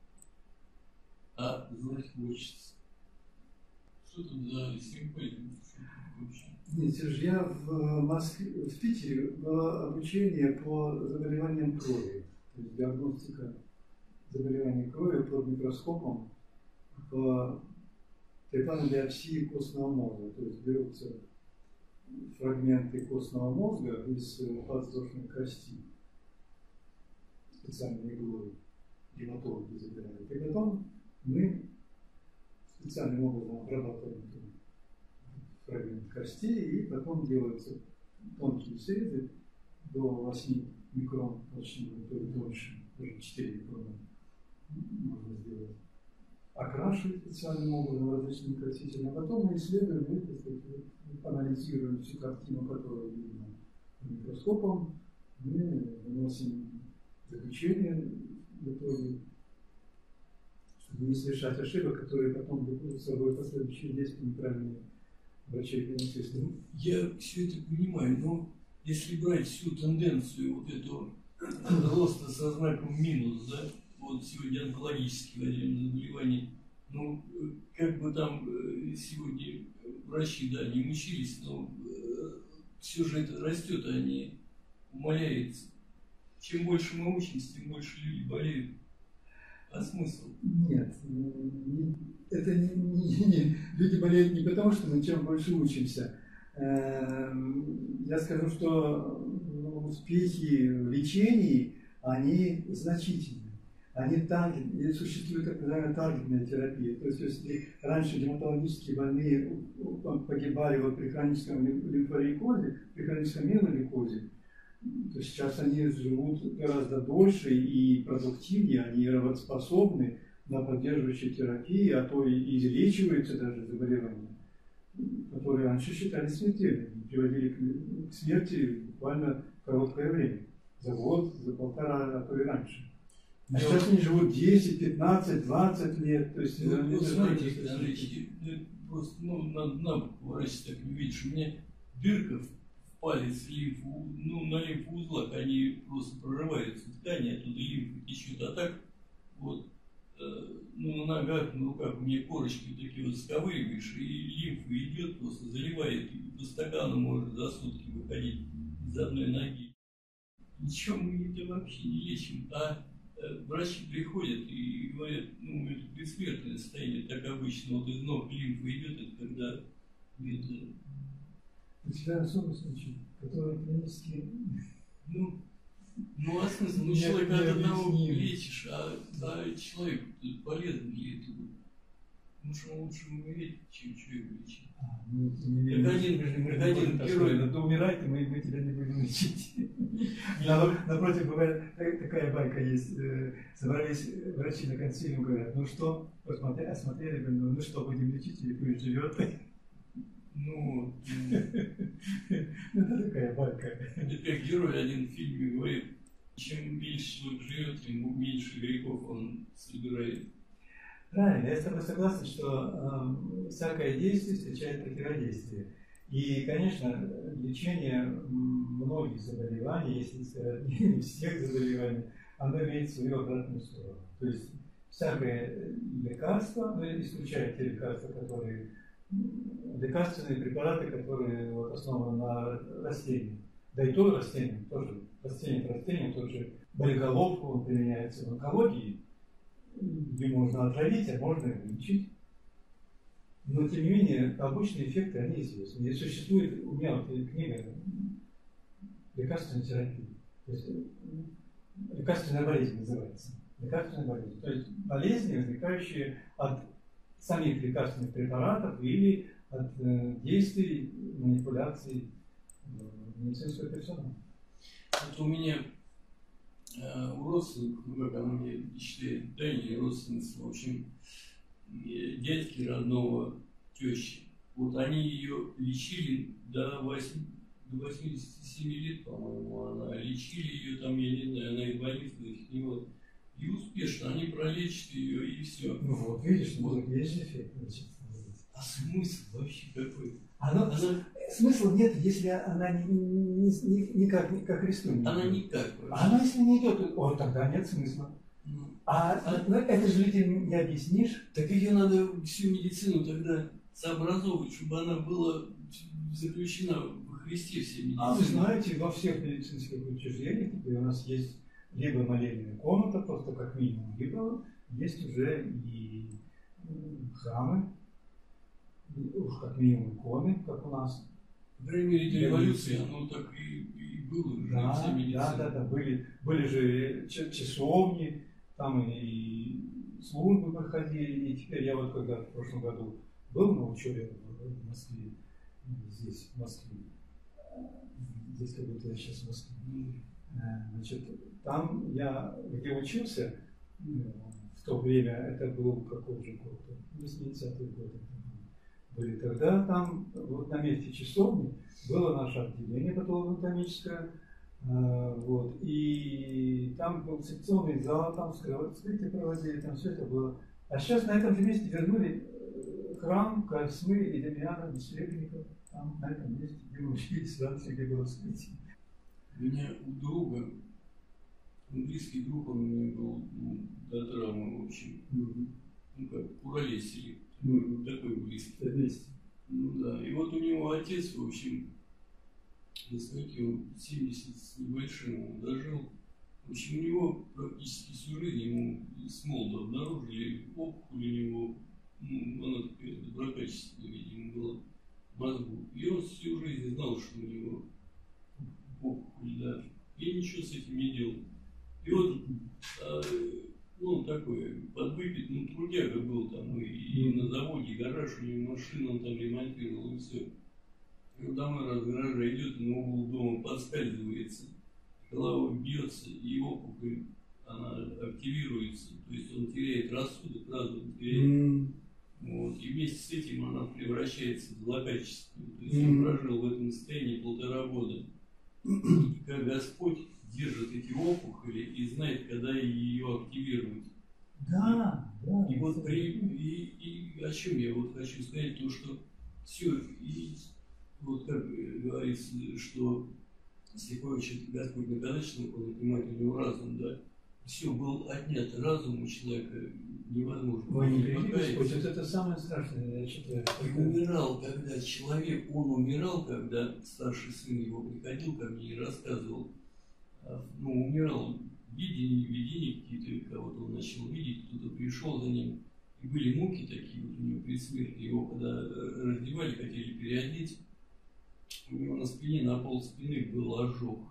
А знать хочется. Что там за симпатия? Нет, Серж, я в Москве, в Питере было обучение по заболеваниям крови, то есть диагностика заболеваний крови под микроскопом по трепанной биопсии костного мозга, то есть берутся фрагменты костного мозга из подвздошной кости, специальной иглой, гематологи забирают, и потом мы специальным образом обрабатываем фрагмент кости, и потом делаются тонкие срезы до восьми микрон, точнее, то и тоньше, даже четыре микрона можно сделать. Окрашивать специальным образом различными красителями, а потом мы исследуем и, так сказать, анализируем всю картину, которую видно микроскопом, мы выносим заключение в итоге, чтобы не совершать ошибок, которые потом влекут с собой последующие действия неправильные врачей-клиницистов. Я все это понимаю, но если брать всю тенденцию вот этого роста со знаком минус, да, вот сегодня онкологические заболевания, ну, как бы там сегодня врачи, да, не мучились, но все же это растет, а не умаляется. Чем больше мы учимся, тем больше люди болеют. А смысл? Нет, не, это не, не, не, люди болеют не потому, что мы чем больше учимся. Я скажу, что успехи в лечении, они значительны. Они таргет, существует так называемая таргетная терапия. То есть, если раньше гематологические больные погибали вот при хроническом лимфолейкозе, при хроническом миелолейкозе, то сейчас они живут гораздо дольше и продуктивнее, они работоспособны на поддерживающей терапии, а то и излечиваются даже заболевания, которые раньше считались смертельными, приводили к смерти буквально короткое время, за год, за полтора, а то и раньше. А я сейчас вот... они живут десять, пятнадцать, двадцать лет. То есть, ну, вот знаете, просто ну, на, на врач так не видишь, у меня дырка в палец лимфу, ну, на лимфоузлах они просто прорываются ткани, оттуда лимфа течет, а так вот, э, ну, на ногах, на руках у меня корочки такие вот сковыриваешь, и лимфа идет, просто заливает, и по стакану может за сутки выходить из одной ноги. Ничего мы это вообще не лечим, а э, врачи приходят и говорят, ну, это бессмертное состояние, так обычно, вот из ног лимфа идет, это когда где-то. У тебя особый случай, который клинически... Ну, ну а смысл? Ну, человека от одного лечишь, а, а человек полезен ли это? Потому что лучше умереть, чем человека лечить. А, ну, не как один, как один герой. Надо умирать, и мы, мы тебя не будем лечить. Напротив, бывает, такая байка есть. Собрались врачи на консилиум, говорят, ну что, посмотрели, осмотрели, ну, ну что, будем лечить, или пусть живет. Ну, это такая байка. Это как герой один в фильме говорит, чем меньше человек живет, тем меньше грехов он собирает. Правильно, я с тобой согласен, что э, всякое действие встречает противодействие. И, конечно, лечение многих заболеваний, если не сказать не всех заболеваний, оно имеет свою обратную сторону. То есть всякое лекарство, ну, исключая те лекарства, которые лекарственные препараты, которые вот, основаны на растениях. Да и то растение, тоже растение к растению, тоже болиголовку, он применяется в онкологии, где можно отравить, а можно и вылечить. Но, тем не менее, побочные эффекты, они известны. И существует, у меня вот книга «Лекарственная терапия». То есть, лекарственная болезнь называется. Лекарственная болезнь. То есть, болезни, возникающие от самих лекарственных препаратов или от э, действий, манипуляций э, медицинского персонала. Вот у меня э, у родственников, ну как она мне считает, да, не родственница, в общем, э, дядьки родного тещи. Вот они ее лечили до, восьми, до восьмидесяти семи лет, по-моему, она лечили ее, там, я не знаю, она инвалид, не вот. И успешно, они пролечат ее, и все. Ну вот, видишь, вот есть же эффект. А смысл вообще какой? Она, она... Смысла нет, если она не, не, не, никак не ко Христу не Она идет. никак вообще. А она если не идет, о, тогда нет смысла. А, а ну, это же людям не объяснишь. Так ее надо всю медицину тогда сообразовывать, чтобы она была заключена во Христе все медицины. А вы знаете, во всех медицинских учреждениях где у нас есть либо молельная комната, просто как минимум, либо есть уже и храмы, уж как минимум иконы, как у нас. По крайней мере, до революции оно так и, и было уже, да, вся медицина. Да, да, да, были, были же часовни, там и службы проходили, и теперь я вот когда в прошлом году был на учебе в Москве, здесь, в Москве, здесь как будто я сейчас в Москве, значит, там я, где учился, в то время, это был какой же год, восьмидесятые годы были, тогда там, вот на месте часовни, было наше отделение патологоанатомическое, вот, и там был секционный зал, там вскрытие проводили, там все это было. А сейчас на этом же месте вернули храм Косьмы и Демьяна Бессребренников, там на этом месте, где мы учились, раньше, где было вскрытие. У меня у друга, близкий друг, он у меня был, ну, до травмы, в общем, mm-hmm. ну как, куролесили, mm-hmm. такой близкий. Mm-hmm. Ну да, и вот у него отец, в общем, на скольки он, семьдесят с небольшим он дожил. В общем, у него практически всю жизнь, ему с молода обнаружили опухоль у него, ну, она такая доброкачественная, видимо, была в мозгу. И он всю жизнь знал, что у него опухоль, да, и ничего с этим не делал. И вот, а, ну, такой подвыпит, ну, трудяга был там, и, и на заводе, и гараж у него, машину он там ремонтировал, и все. И вот домой раз гаража идет, и на угол дома подскальзывается, голова бьется, и опухоль, она активируется, то есть он теряет рассудок, разум теряет. Mm. Вот, и вместе с этим она превращается в злокачественную. То есть mm. он прожил в этом состоянии полтора года. И как Господь держит эти опухоли и знает, когда ее активировать. Да, да. И вот при, и, и о чем я вот хочу сказать, то что все, и вот как говорится, что слепой человек, Господь многозначно, он понимает, у него разум, да, все был отнят разум у человека, невозможно. Вы не говорите, Господь, вот это самое страшное, я считаю. И умирал, когда человек, он умирал, когда старший сын его приходил ко мне и рассказывал, ну, умирал в видении, видении какие-то, кого-то он начал видеть, кто-то пришел за ним, и были муки такие вот у него при смерти, его когда раздевали, хотели переодеть, у него на спине, на пол спины был ожог.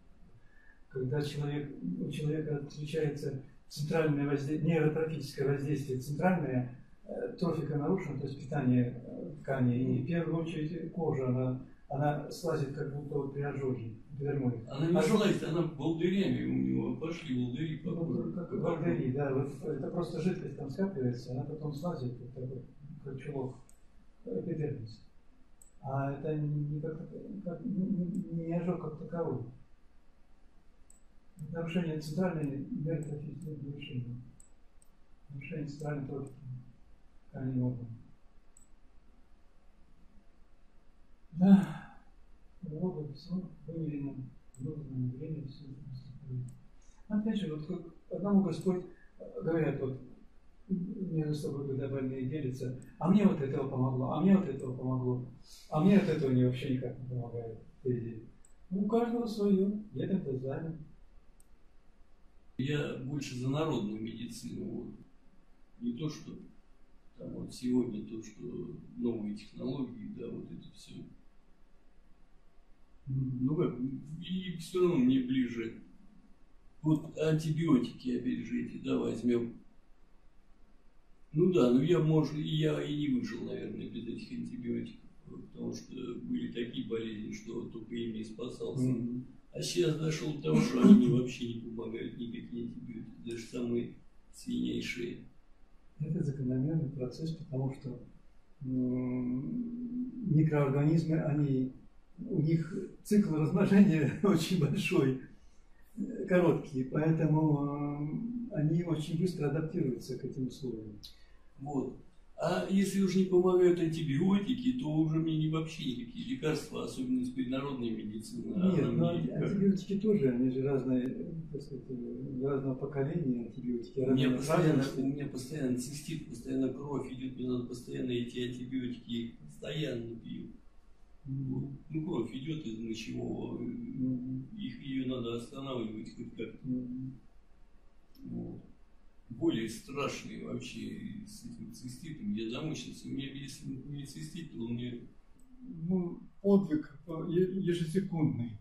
Когда человек, у человека отличается центральное воздействие, нейротрофическое воздействие, центральная э, трофика нарушена, то есть питание э, ткани, и в первую очередь кожа, она, она слазит как будто вот при ожоге. Она не ожог... слазит, она волдырями у него, пошли волдыри по коже. Как волдыри, да, вот это просто жидкость там скапливается, она потом слазит, вот такой, как чулок, эпидермис. А это не, как, как, не, не ожог как таковой. Это нарушение центральной нейротрофической нарушения. Нарушение центральной трофики тканей органов. Да, Богу все вымерено, в нужное время все наступает. Опять же, вот как одному Господь, говорят, вот, между собой, когда больные делятся, а мне вот этого помогло, а мне вот этого помогло, а мне от этого не вообще никак не помогает. Ну, у каждого свое, я там-то занят. Я больше за народную медицину. Вот. Не то, что там вот сегодня, то, что новые технологии, да, вот это все. Ну как, и все равно мне ближе. Вот антибиотики, опять же, эти, да, возьмем. Ну да, ну я, может, и я и не выжил, наверное, без этих антибиотиков, потому что были такие болезни, что только ими и спасался. Mm-hmm. А сейчас дошел до того, что они вообще не помогают, никакие антибиотики, даже самые свинейшие. Это закономерный процесс, потому что микроорганизмы, они, у них цикл размножения очень большой, короткий, поэтому они очень быстро адаптируются к этим условиям. Вот. А если уж не помогают антибиотики, то уже мне не вообще никакие лекарства, особенно теперь народной медицины. Нет, но антибиотики тоже, они же разные, так сказать, разного поколения антибиотики. У меня, постоянно, у меня постоянно цистит, постоянно кровь идет, мне надо постоянно эти антибиотики, я их постоянно пью. Mm-hmm. Ну, кровь идет из мочевого, mm-hmm. их, ее надо останавливать хоть как-то. Mm-hmm. Вот. Более страшные вообще с этим циститом. Я замучился. У меня, если не цистит, то он мне... Ну, подвиг ежесекундный.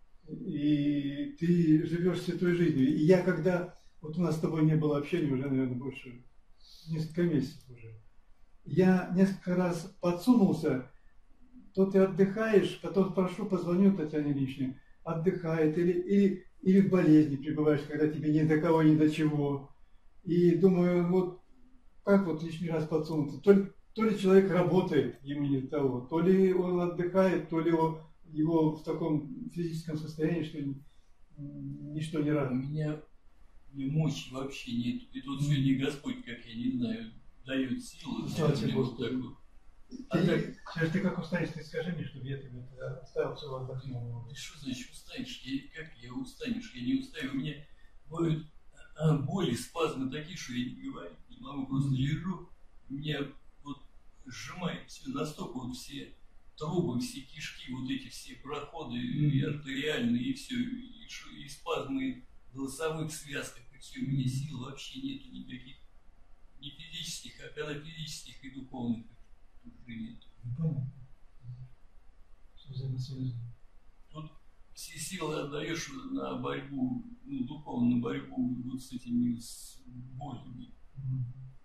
И ты живешь святой жизнью. И я когда... Вот у нас с тобой не было общения уже, наверное, больше несколько месяцев уже. Я несколько раз подсунулся, то ты отдыхаешь, потом спрошу, позвоню Татьяне Ильиничне, отдыхает, или, или, или в болезни пребываешь, когда тебе ни до кого, ни до чего. И думаю, вот как вот лишний раз подсунуться. То ли, то ли человек работает, ему не до того, то ли он отдыхает, то ли он, его в таком физическом состоянии, что ничто не радует. У меня, у меня мощи вообще нет. И тут mm-hmm. сегодня Господь, как я не знаю, дает силу. Слава тебе, Господи. А ты, так... Сейчас ты как устанешь, ты скажи мне, чтобы я тебе оставил все отдохнул. Ты что значит устанешь? Я, как я устанешь? Я не устаю. У меня бывают а, боли, спазмы такие, что я не говорю, не могу, просто mm-hmm. лежу. У меня вот сжимает все, настолько вот все трубы, все кишки, вот эти все проходы, mm-hmm. и артериальные, и все, и, и спазмы в голосовых связках, и все. У меня сил вообще нету никаких, ни физических, а когда физических и духовных. Нет. Понятно. Что взаимосвязано? Тут все силы отдаешь на борьбу, ну, духовную борьбу вот с этими с болями. Mm-hmm.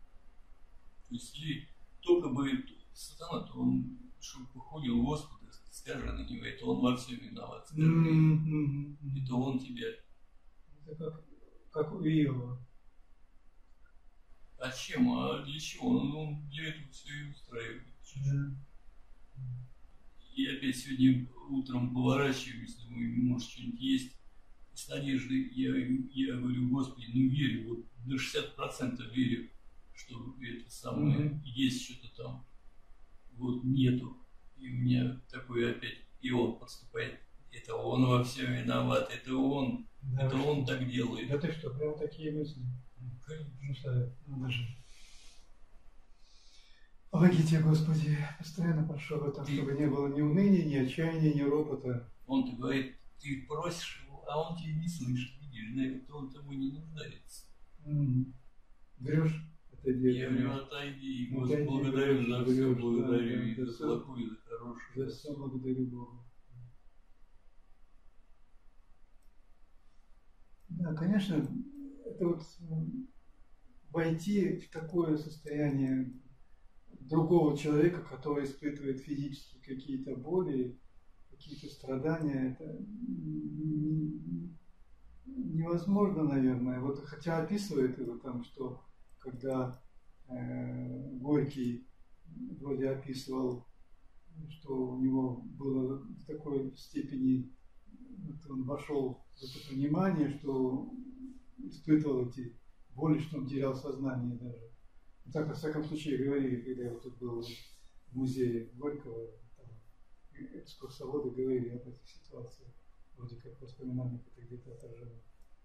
То есть, и только бы сатана, то он, чтобы походил Господа, скажи на него, это он во всем виноват. Скажи, mm-hmm. это он тебя. Это как, как у Иова. А чем? А для чего? Он, он для этого все и устраивает. Да. Я опять сегодня утром поворачиваюсь, думаю, может что-нибудь есть. С надеждой я, я говорю, Господи, ну верю, вот на шестьдесят процентов верю, что это самое, mm-hmm. есть что-то там. Вот нету. И у меня такой опять, и он подступает. Это он во всем виноват, это он, да, это он так делает. Да ты что, прям такие мысли? Конечно. Ну, даже... Помогите, Господи, постоянно прошу об этом, ты... чтобы не было ни уныния, ни отчаяния, ни ропота. Он-то говорит, ты просишь его, а он тебя не слышит, видишь, наверное, он тобой не нуждается. Mm-hmm. Врешь? Отойди. Я говорю, отойди, Господи, благодарю за все, благодарю, да, и да, за плохое, и за хорошее. За все благодарю Богу. Да, конечно, это вот войти в такое состояние другого человека, который испытывает физически какие-то боли, какие-то страдания, это невозможно, наверное. Вот хотя описывает его там, что когда э, Горький вроде описывал, что у него было в такой степени, вот он вошел в это понимание, что испытывал эти боли, что он терял сознание даже. И так, во всяком случае, говорили, когда я вот тут был в музее Горького, там экскурсоводы говорили об этих ситуациях, вроде как воспоминания это где-то отражено.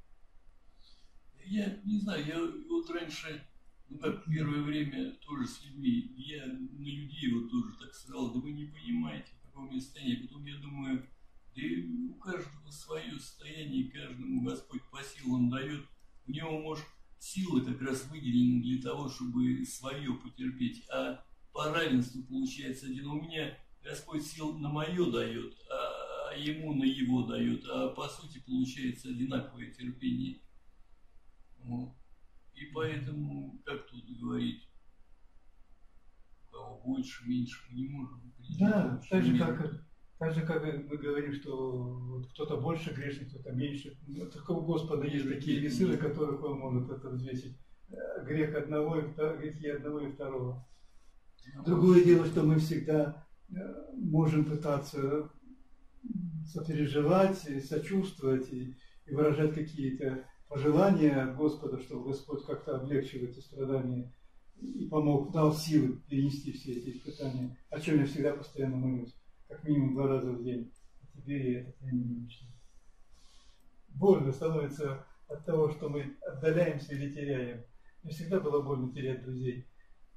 Я не знаю, я вот раньше, ну как первое время тоже с людьми, я на людей вот тоже так сказал, да вы не понимаете, в каком я состоянии. Потом я думаю, да у каждого свое состояние, каждому Господь по силам дает, у него может силы как раз выделены для того, чтобы свое потерпеть, а по равенству получается один. У меня Господь сил на мое дает, а ему на его дает, а по сути получается одинаковое терпение. Вот. И поэтому, как тут говорить, у кого больше, меньше, мы не можем. Да, так же, как, так же, как мы говорим, что вот кто-то больше грешный, кто-то меньше. Только у Господа есть такие весы, на которых Он может это взвесить. Грех одного, и второго, грехи одного и второго. Другое дело, что мы всегда можем пытаться сопереживать, сочувствовать и, и выражать какие-то пожелания от Господа, чтобы Господь как-то облегчил эти страдания. и помог, дал силы перенести все эти испытания, о чем я всегда постоянно молюсь, как минимум два раза в день. А теперь я это не мечтаю. Больно становится от того, что мы отдаляемся или теряем. Мне всегда было больно терять друзей.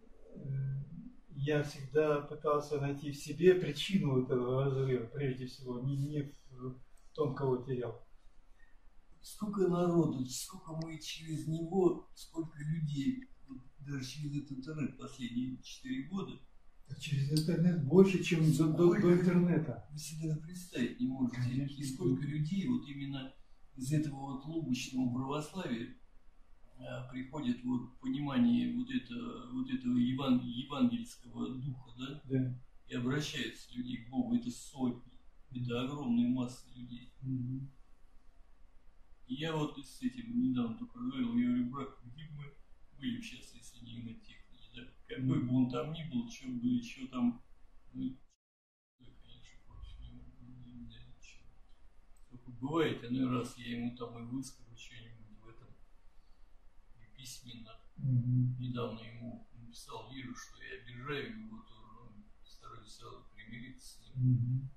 Я всегда пытался найти в себе причину этого разрыва, прежде всего, не, не в том, кого терял. Сколько народу, сколько мы через него, сколько людей, вот даже через этот интернет последние четыре года. Так через интернет больше, чем до, до, до интернета. Вы себе даже представить не можете. Конечно. И сколько людей вот именно из этого вот лубочного православия а, приходит вот понимание вот, это, вот этого еван, евангельского духа, да? Да. И обращаются люди к Богу. Это сотни, это огромные массы людей. Mm-hmm. И я вот с этим недавно только говорил, я говорю, брат, где бы мы были сейчас, если не на технике, да? Какой бы он там ни был, что бы еще там, ну, я, конечно, против него не знаю, ничего. Только бывает, иной раз я ему там и выскажу что-нибудь в этом, и письменно. Mm-hmm. Недавно ему написал, вижу, что я обижаю его, то ну, стараюсь сразу примириться с ним. Mm-hmm.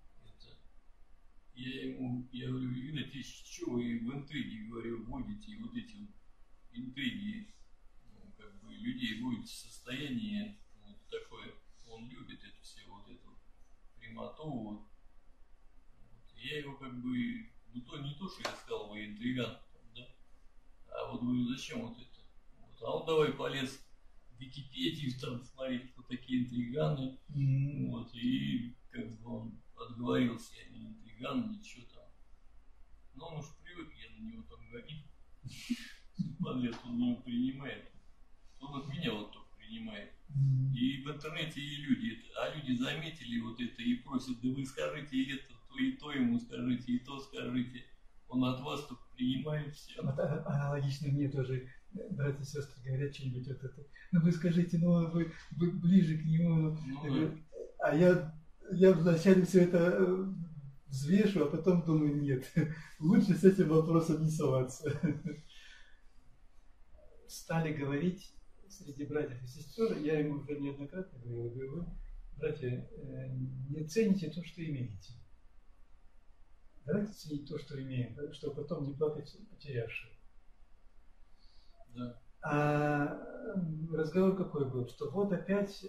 Я ему, я говорю, Игнатий, что вы в интриги, говорю, вводите вот эти вот интриги, ну, как бы людей вводите в состояние вот такое, он любит это все, вот эту прямоту, вот. Вот. Я его как бы, ну то не то, что я сказал, вы интриган, да, а вот говорю, зачем вот это? Вот. А он давай полез в Википедию, там смотреть, кто такие интриганы, mm-hmm. вот, и как бы он отговорился, я не интриган, ничего там. Но он уж привык, я на него там говорил. Подлец, он его принимает. Он от меня вот только принимает. И в интернете и люди, это, а люди заметили вот это и просят, да вы скажите и это, то и то ему скажите, и то скажите. Он от вас только принимает все. Вот аналогично мне тоже братья и сестры говорят что-нибудь вот это. Ну вы скажите, ну вы, вы ближе к нему. Ну, да. А я, я вначале все это взвешу, а потом думаю, нет, лучше с этим вопросом не соваться. Стали говорить среди братьев и сестер, я ему уже неоднократно говорил, говорю, вы, братья, не цените то, что имеете. Давайте ценить то, что имеем, чтобы потом не плакать потерявшим. Да. А разговор какой был, что вот опять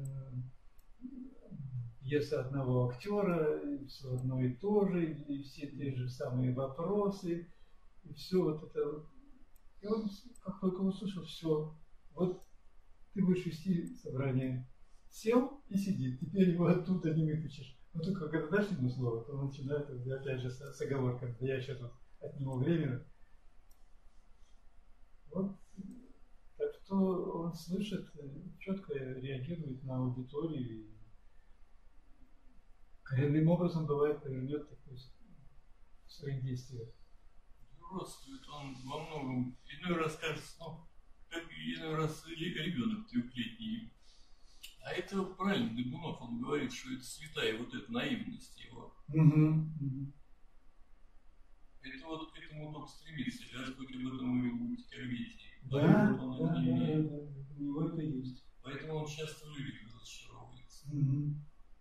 пьеса одного актера, и все одно и то же, и все те же самые вопросы, и все вот это. И он, как только услышал, все, вот ты будешь вести собрание, сел и сидит, теперь его оттуда не вытащишь. Но только когда дашь ему слово, то он начинает, опять же, с, с оговоркой, да я сейчас вот от него временно. Вот, так что он слышит, четко реагирует на аудиторию и коренным образом бывает повернет такое в своих действиях. Родствует он во многом, иной раз кажется, ну, как иной раз ребенок трехлетний. А это правильно, Дыгунов, он говорит, что это святая вот эта наивность его. Угу. Это вот к этому только стремится, Господь об этом и будет терпеть. Да, да, да, да, да, у него это есть. Поэтому он часто в людях разочаровывается. Угу.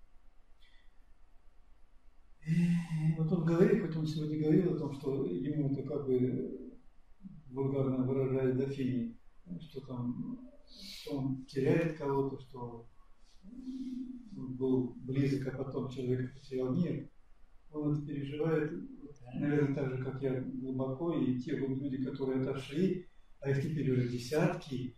Вот он говорит, хоть он сегодня говорил о том, что ему это как бы вульгарно выражает Дофини, что там, что он теряет кого-то, что он был близок, а потом человек потерял мир. Он это переживает, наверное, так же, как я, глубоко, и те люди, которые отошли, а их теперь уже десятки,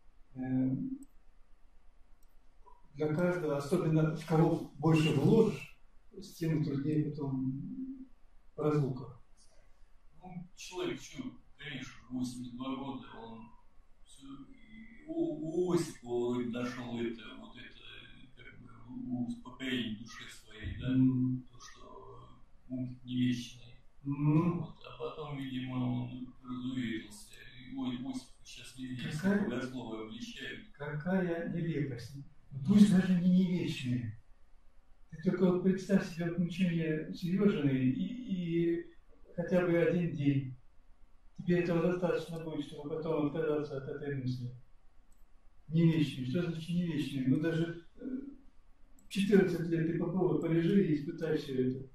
для каждого, особенно в кого больше вложишь, с тем труднее потом разлука. Ну, человек, что, конечно, восемьдесят два года, он все, у, у Осипова нашел это, вот это, как бы, успокоение души своей, да, mm. то, что муки не вечные. Mm. Вот. А потом, видимо, он разуверился. Ой, Осипов сейчас везде какая, богословы обличают. Какая нелепость. Пусть даже не не вечные. Ты только вот представь себе мучение Сережины и, и хотя бы один день. Тебе этого достаточно будет, чтобы потом отказаться от этой мысли. Не вечными. Что значит не вечными? Ну даже четырнадцать лет ты попробуй полежи и испытай все это.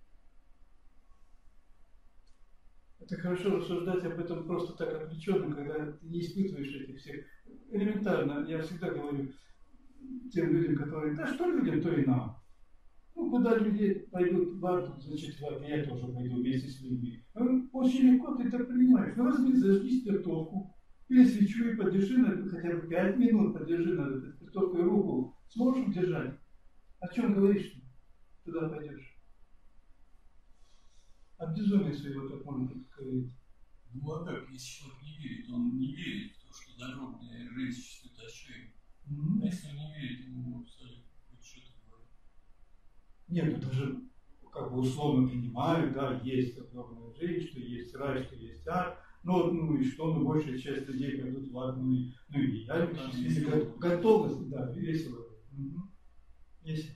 Это хорошо рассуждать об этом просто так отвлеченно, когда ты не испытываешь этих всех. Элементарно, я всегда говорю тем людям, которые, да что людям, то и нам. Ну, куда люди пойдут в ад, значит, в ад, я тоже пойду вместе с людьми. Ну, очень легко ты это понимаешь. Ну, возьми, зажги спиртовку, или свечу и подержи на, хотя бы пять минут, подержи на эту спиртовку и руку. Сможешь удержать? О чем говоришь-то? Туда пойдешь. От безумия своего так можно говорить. Ну а как, если человек не верит, он не верит в то, что загробная жизнь существует очевидно. Mm-hmm. А если он не верит, ему абсолютно хоть что-то говорит. Нет, ну даже как бы условно принимают, да, есть загробная жизнь, что есть рай, что есть ад. Ну, ну и что, ну большая часть людей пойдут в ад, ну и, ну и я ну, готовность, да, весело. Угу. Весело.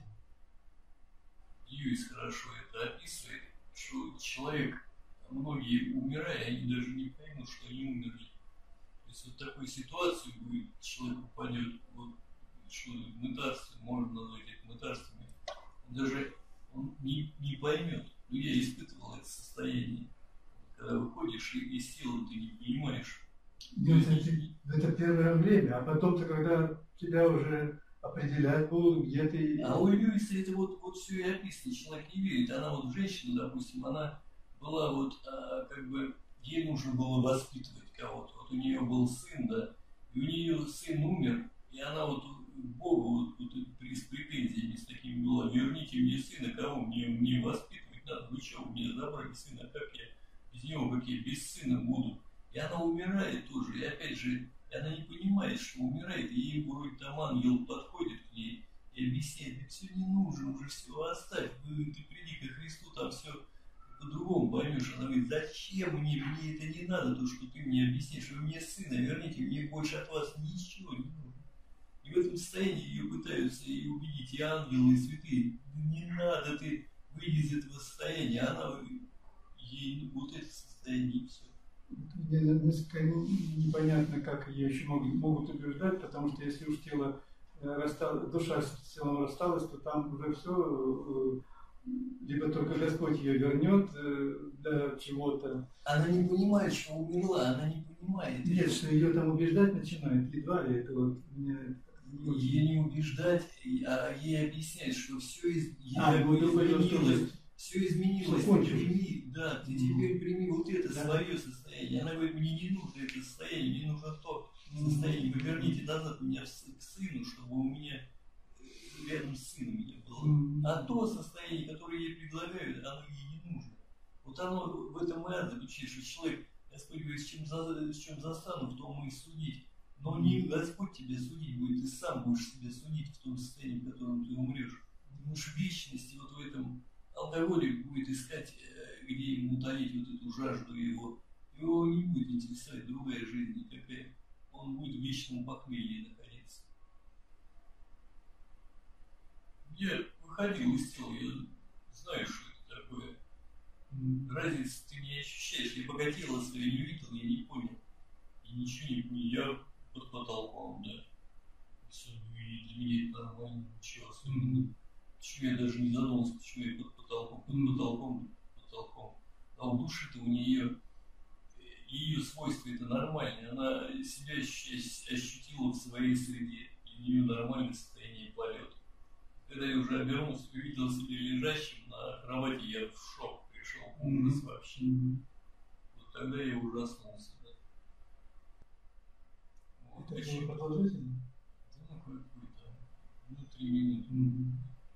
Льюис хорошо это описывает, что человек, многие умирая, они даже не поймут, что они умерли. То есть вот такой ситуации будет, человек упадет, вот, что мытарство, можно назвать их мытарствами, он даже он не, не поймет. Но я испытывал это состояние, когда выходишь и из тела ты не понимаешь. Ну, это, это первое время, а потом-то, когда тебя уже определять будут, где ты... А у Льюиса это вот, вот все и описано, человек не верит. Она вот женщина, допустим, она была вот а, как бы, ей нужно было воспитывать кого-то. Вот у нее был сын, да, и у нее сын умер, и она вот Богу вот, вот с претензиями с такими была: верните мне сына, кого мне, мне воспитывать надо, вы что, вы мне забрали сына, как я без него, как я без сына буду. И она умирает тоже, и опять же, она не понимает, что умирает, и ей вроде там ангел подходит к ней и объясняет: да все не нужно, уже все оставь, вы, ты приди ко Христу, там все по-другому поймешь. Она говорит: зачем мне, мне это не надо, то, что ты мне объяснишь, вы мне сына верните, мне больше от вас ничего не нужно. И в этом состоянии ее пытаются и убедить и ангелы, и святые: не надо, ты выйди из этого состояния, а она ей вот это состояние и все. Мне несколько непонятно, как ее еще могут, могут убеждать, потому что если уж тело рассталось, душа с телом рассталась, то там уже все, либо только Господь ее вернет для чего-то. Она не понимает, что умерла, она не понимает. Нет, что ее там убеждать начинают, едва ли это вот мне... Ее не убеждать, а ей объяснять, что все из... а, изменилось. Все изменилось, ты прими, да, ты теперь прими вот это да. свое состояние. Она говорит: мне не нужно это состояние, мне нужно то состояние. Вы верните назад меня к сыну, чтобы у меня рядом с сыном меня было. А то состояние, которое ей предлагают, оно ей не нужно. Вот оно в этом и ад заключается, что человек, Господь говорит: с чем, за, с чем застану, в том и судить. Но не Господь тебя судить будет, ты сам будешь себя судить в том состоянии, в котором ты умрешь. Ты будешь в вечности вот в этом. Алкоголик будет искать, где ему утолить вот эту жажду его. Его не будет интересовать другая жизнь никакая. Он будет в вечном похмелье находиться. Я выходил из тела, я знаю, что это такое. Разницы ты не ощущаешь. Я богатела свою не видел, я не понял. И ничего не понял. Я под потолком, да. Все, и для меня это нормально, ничего особенного. Почему я даже не задумался, почему я под потолком, под потолком, под потолком. А у души-то у нее, ее свойства это нормально. Она себя ощутила в своей среде. И у нее нормальное состояние полета. Когда я уже обернулся, увидел себя лежащим на кровати, я в шок пришел, ужас mm-hmm. вообще. Mm-hmm. Вот тогда я ужаснулся. Да. Вот, это было продолжительно? Да, ну какой-то внутри минуты. Mm-hmm.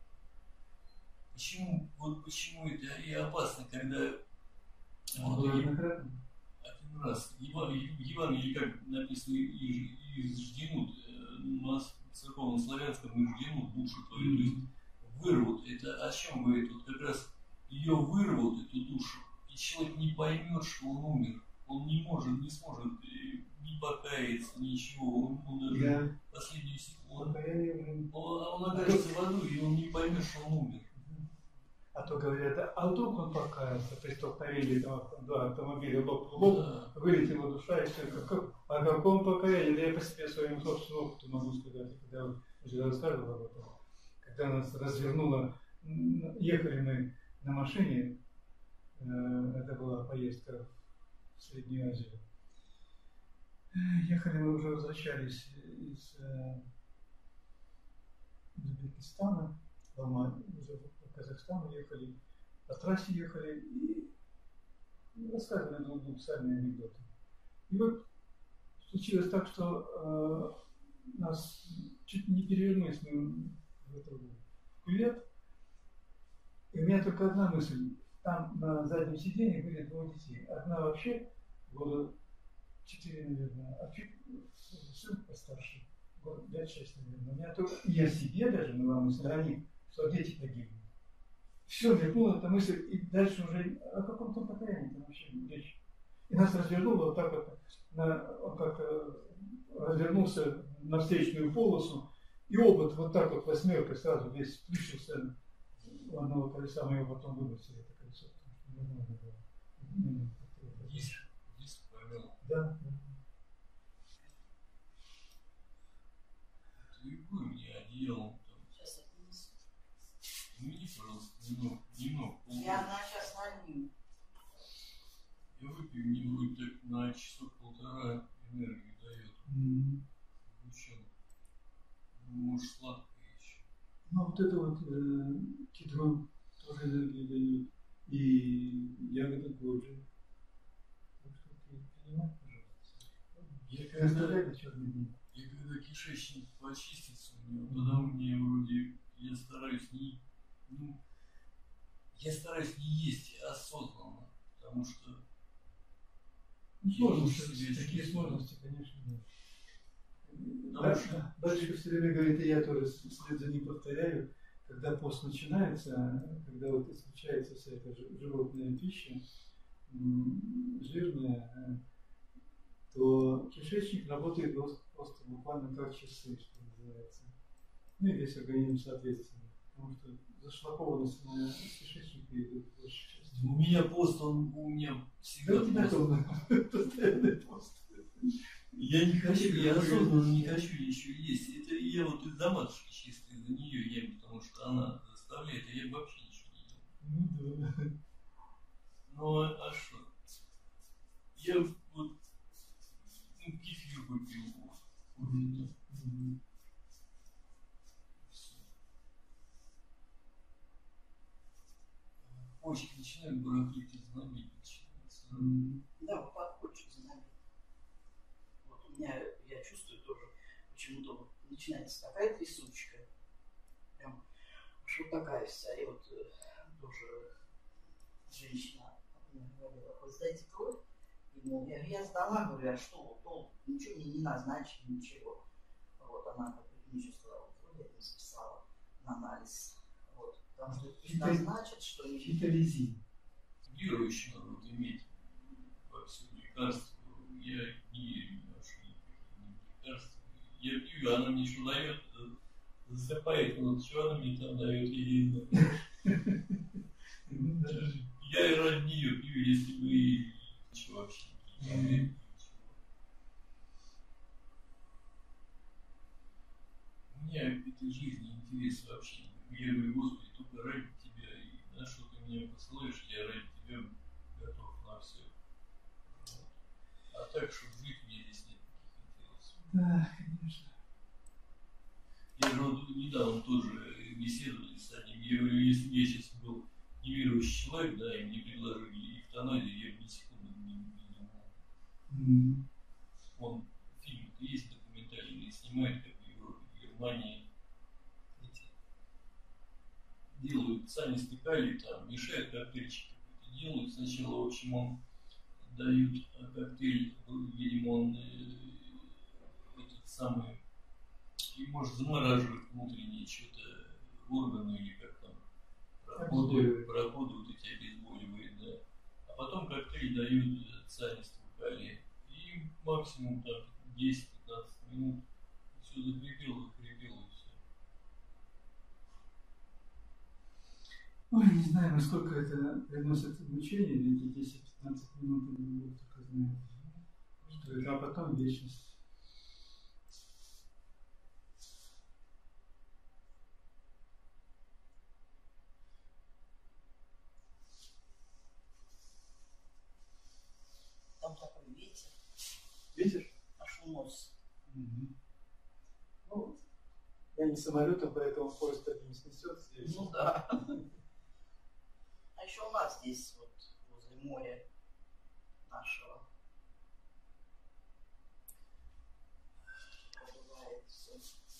Почему, вот почему это и опасно, когда вот, один раз в Евангелии, как написано, и жденут, у нас в церковно-славянском и жденут душу твою, то есть вырвут. Это о чем говорит? Вот как раз ее вырвут, эту душу, и человек не поймет, что он умер. Он не может, не сможет не покаяться, ничего. Он, он даже yeah. последнюю секунду, он, он, он окажется в аду, и он не поймет, что он умер. А то говорят, а вдруг он покается при столкновении там, два автомобиля лоб в лоб, да. Вылетела душа, и все. Как, о каком покаянии? Да я по себе своему собственному опыту могу сказать, когда уже рассказывал об этом. Когда нас развернуло, ехали мы на машине, это была поездка в Среднюю Азию. Ехали мы, уже возвращались из Узбекистана, уже в Казахстан ехали, по трассе ехали и рассказывали друг другу сами анекдоты. И вот случилось так, что э, нас чуть не перевернулись мы в, в кювет, и у меня только одна мысль. Там на заднем сиденье были двое детей. Одна вообще года четыре, наверное, а чуть сын постарше, год лет шесть, наверное. У меня только и о себе даже была мысль, а они, что дети погибли. Все, мелькнула эта мысль, и дальше уже о каком-то покаянии там вообще речь. И нас развернуло вот так вот, на, он как-то развернулся на встречную полосу, и обод вот так вот восьмеркой сразу весь сплющился у одного колеса, мы его потом выбросили, это колесо, потому что невозможно было. Диск, диск повел. Да. Ты какой мне одеяло там? Сейчас отнесу. Умени, пожалуйста, немного, немного. Я одна сейчас налью. Я выпью немного так на часов полтора энергию дает. Mm-hmm. Еще, может, сладкое еще. Ну, вот это вот э, кедрон тоже энергию дает. И ягода годжи. Так что ты понимаешь, пожалуйста. Я когда, черный день. я когда кишечник почистится у него, тогда мне вроде, я стараюсь не, ну, я стараюсь не есть осознанно, потому что ну, сложности, такие сложности, конечно, нет. Да, да, батюшка все время говорит, и я тоже вслед за ним повторяю, когда пост начинается, когда вот исключается вся эта животная пища, жирная, то кишечник работает просто буквально как часы, что называется. Ну и весь организм соответственно, потому что зашлакованность на кишечнике идет больше части. У меня пост, он у меня всегда пост. Постоянный пост. Я не хочу, я осознанно не хочу ничего есть. Это я вот из-за матушки чисто из-за нее ем, потому что она заставляет, а я вообще ничего не ем. Ну да. Ну а, а что? Я вот ну, кефир выпил. Mm-hmm. Mm-hmm. Почки начинают барахлить, и знобить начинается. Mm-hmm. Да, вот подходчик знобит. Вот у меня, я чувствую тоже, почему-то вот начинается такая трясучка. Прям уж вот такая вся. И вот э, тоже женщина мне говорила, вы сдайте кровь? И, мол, я, я сдала, говорю, а что, вот, ну, ничего мне не назначили, ничего. Вот она, как мне еще сказала, вот, я не записала на анализ. Вот, потому что пусть назначат, что не... Фитолизин. Верующий надо иметь во все лекарства. Я не ношу никаких лекарств. Я пью, она мне что дает, засыпает, вот что она мне там дает, я не знаю. Я и ради нее пью, если бы и ничего вообще не у меня этой жизни интерес вообще нет. Я говорю, Господи, только ради тебя, и на что ты меня посылаешь, я ради тебя готов на все. Вот. А так, чтобы жить, мне здесь нет никаких интересов. Да, конечно. Я же вот недавно тоже беседовали с одним. Я говорю, если бы я сейчас был неверующий человек, да, и мне предложили эвтаназию, я бы ни секунды не, не думал. Mm-hmm. Он фильм-то есть документальный, снимает, как в Европе, в Германии. Эти делают, сами стыкали, там, мешают коктейльчики, делают. Сначала, в общем, он дают коктейль, видимо, он э, этот самый, и может замораживать внутренние что-то органы или как там проходы, проходы вот эти обезболивают, да. А потом коктейль дают цианистого калия. И максимум там десять-пятнадцать минут все закрепило, закрепило и все. Ой, не знаю, насколько это приносит мучение, эти десять-пятнадцать минут, Бог только знает, что это, а потом вечность. Там такой ветер. Ветер? Аж нос. Угу. Ну, я не самолетом, поэтому поезд так не снесется. Ну да. А еще у нас здесь вот возле моря нашего бывает все.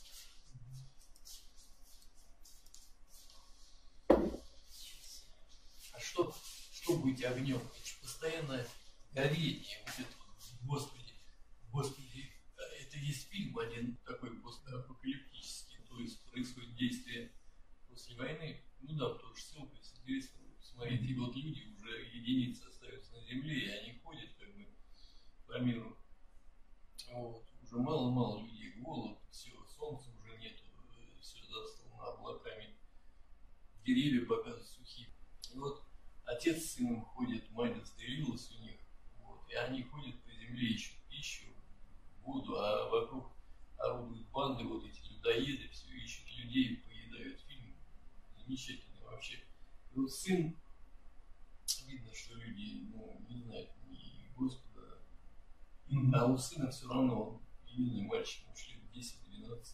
А что, что быть огнем? Это же постоянное горение. Вот это, Господи, Господи, это есть фильм один такой постапокалиптический, то есть происходит действие после войны. Ну да, потому что ссылка, если интересно, смотрите, вот люди уже единицы остаются на земле, и они ходят как бы по миру. Вот. Уже мало-мало людей, голод, все, солнца уже нету, все застлано облаками, деревья пока сухие. И вот отец с сыном ходит, мать застрелилась у них, вот, и они ходят по земле, ищут пищу, воду, а вокруг орудуют банды, вот эти людоеды, все ищут людей, поедают. Фильм замечательный вообще. И вот сын, видно, что люди, ну, не знают ни Господа, mm-hmm. а у сына все равно, он именно мальчик, ему шли десять-двенадцать.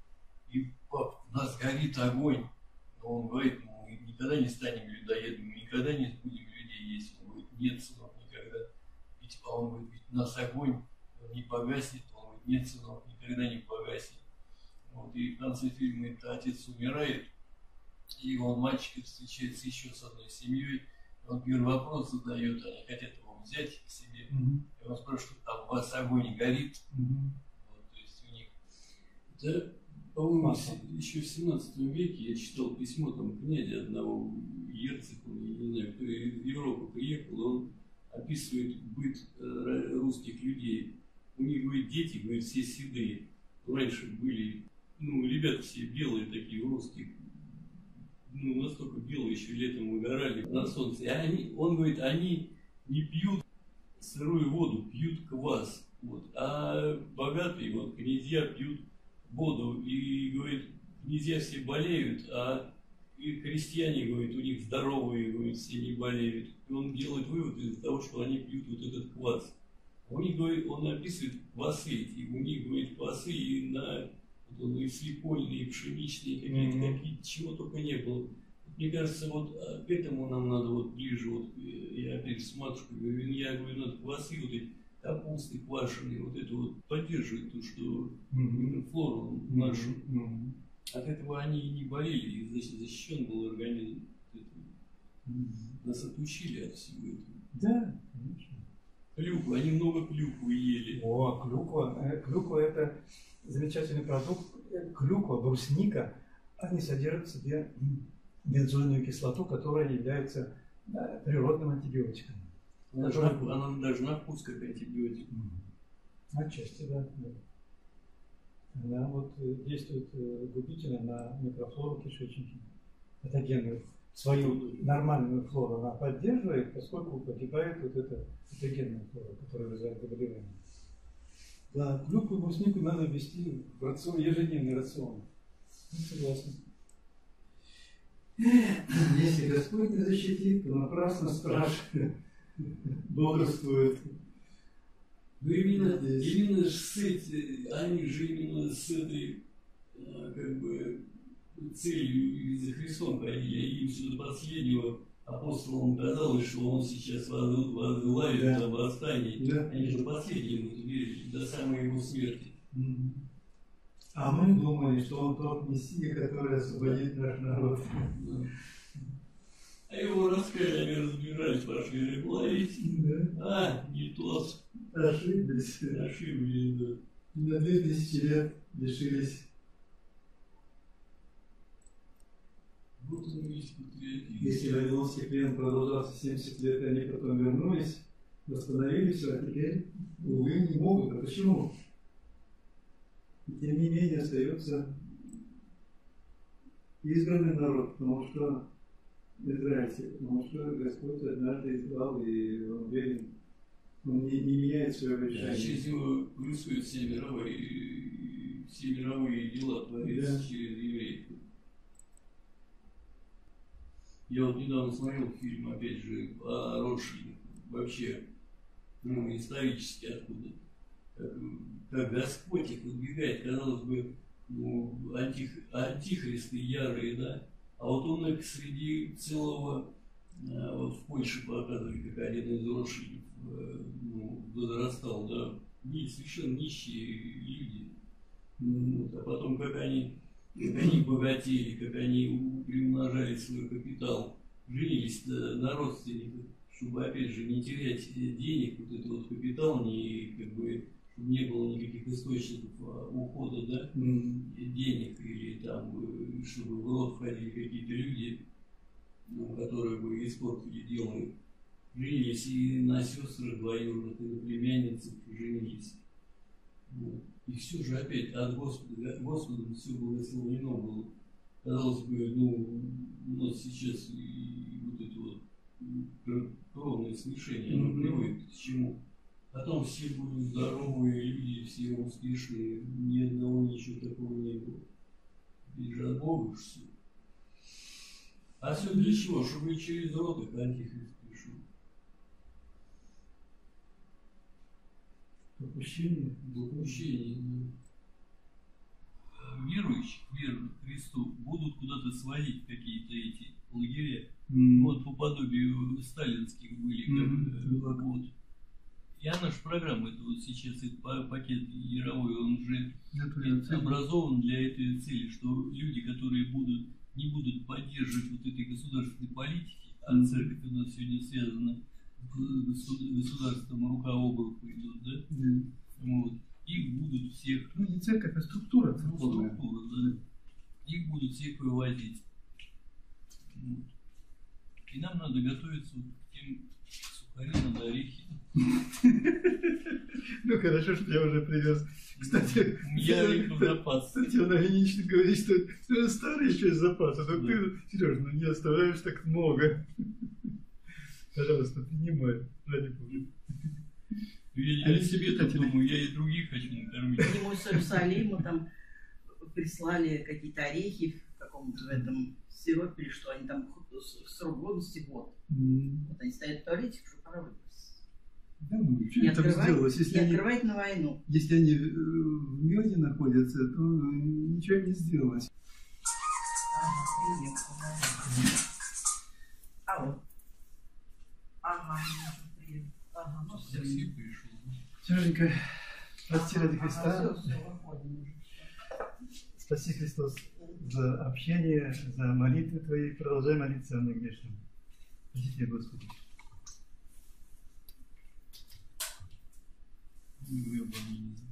И пап, у нас горит огонь, но он говорит, мы никогда не станем людоедами, мы никогда не будем людей есть. Он говорит, нет, сынок, никогда. Ведь, а он говорит, ведь у нас огонь, он не погаснет. Он говорит, нет, сынок, никогда не погаснет. Вот, и в конце фильма это отец умирает, и он, мальчик, встречается еще с одной семьей. Он первый вопрос задает, они хотят его взять к себе. Mm-hmm. И он спрашивает, там у вас огонь горит? Mm-hmm. Вот, то есть у них... Да, по-моему, еще в семнадцатом веке я читал письмо там князя одного, Ерцика, я не знаю, кто из Европы приехал, он описывает быт русских людей. У них, говорит, дети, говорит, все седые. Раньше были, ну, ребята все белые такие, русские. Ну, настолько белые, еще летом выгорали на солнце. И они, он говорит, они не пьют сырую воду, пьют квас. Вот. А богатые, вот, князья пьют воду. И, говорит, князья все болеют, а и крестьяне, говорит, у них здоровые, говорит, все не болеют. И он делает вывод из-за того, что они пьют вот этот квас. У них, говорит, он описывает квасы, и у них, говорит, квасы и на... Вот, и слепольные, и пшеничные, какие-то, mm-hmm. какие-то, чего только не было. Мне кажется, вот к этому нам надо вот ближе, вот я опять с матушкой говорю, я говорю, надо квасы, вот эти капусты квашеные, вот это вот поддерживает то, что mm-hmm. флору нашу. Mm-hmm. От этого они и не болели, и значит, защищен был организм. Mm-hmm. Нас отучили от всего этого. Да, конечно. Клюква, они много клюквы ели. О, клюква, клюква это замечательный продукт. Клюква, брусника, они содержат в себе бензойную кислоту, которая является да, природным антибиотиком. Она, которая... даже, на, она даже на вкус как антибиотик. Отчасти, да. Она вот действует губительно на микрофлору кишечника, патогенную. Свою нормальную флору она поддерживает, поскольку погибает вот эта патогенная флора, которая вызывает заболевание. Да, клюкву и бруснику надо ввести в рацион, ежедневный рацион. Ну, согласен. Если Господь не защитит, то напрасно спрашивает, бодрствует. Ну именно, именно с этим, они же именно с этой, как бы, целью и за Христом ходили, и им все до последнего апостолам казалось, что он сейчас возглавит да. восстание. Да. Они же последние верили, до самой его смерти. Mm-hmm. А мы думали, что он тот Мессия, который освободит наш народ. Да. А его раскаяли, разбирались, пошли ловить. Да. А, не тот. Ошиблись. Ошиблись, да. На две тысячи лет лишились. Вот он есть патриотизм. Если Вавилонский плен продолжался семьдесят лет, и они потом вернулись, восстановили все, а теперь, увы, не могут. А почему? И тем не менее остается избранный народ, потому что израильских, потому что Господь однажды избрал, и он верен, он не, не меняет своего решения. Через него происходят все мировые, все мировые дела творятся да. через евреев. Я вот недавно смотрел фильм, опять же, о Ротшильдах, вообще, ну, исторически откуда. Как, как Господь их выдвигает, казалось бы, ну, антих, антихристы ярые, да, а вот он их среди целого, а, вот в Польше показывали, как один из Ротшильдов, ну, возрастал, да, не, совершенно нищие люди, вот, а потом как они, как они богатели, как они приумножали свой капитал, женились на родственниках, чтобы, опять же, не терять денег, вот этот вот капитал, не, как бы, чтобы не было никаких источников ухода, да, mm. денег, или там, чтобы в рот входили какие-то люди, ну, которые бы испортили дело. Женились и на сестрах двоюродных, и на племянницах женились. Вот. И все же опять от Господа, Господом все благословено было. Казалось бы, ну, у нас сейчас и вот это вот кровное смешение, оно mm-hmm. приводит к чему? Потом все будут здоровые люди, все успешные, ни одного ничего такого не было. Ведь же от Бога все. А все для чего? Чтобы через рот их антихрист пришел. Допущение. Допущение, да. Верующих, верных Христу, будут куда-то сводить какие-то эти лагеря. Mm. Вот по подобию сталинских были, mm-hmm. как, вот. И она же программа, это вот сейчас этот пакет Яровой, он же образован для этой цели, что люди, которые будут, не будут поддерживать вот этой государственной политики, а mm-hmm. церковь у нас сегодня связана с государством, рука об руку идут, да? Mm-hmm. Вот. Их будут всех... Ну, не церковь, а структура. Ну, структура, да. Их будут всех вывозить. Вот. И нам надо готовиться вот к тем сухарям на орехи. Ну, хорошо, что я уже привез. Кстати, я орехов запас. Кстати, он иронично говорит, что старый еще из запаса. Но ты, Сережа, ну не оставляешь так много. Пожалуйста, принимай. Ради Бога. Я не себе так думаю, я и других хочу накормить. Ему с Иерусалима там прислали какие-то орехи в каком-то в этом сиропе, или что они там срок годности год. Mm. Вот они стоят в туалете, чтобы пора выбросить. Да, ну, что не там сделалось? Если не они, открывать на войну. Если они в меде находятся, то ничего не сделалось. А вот. Ага, ага, ну все. Сереженька, прости ради Христа. Спаси Христос за общение, за молитвы Твои. Продолжай молиться о грешном. Спаси Тебя, Господи. Не говорю обо мне, не знаю.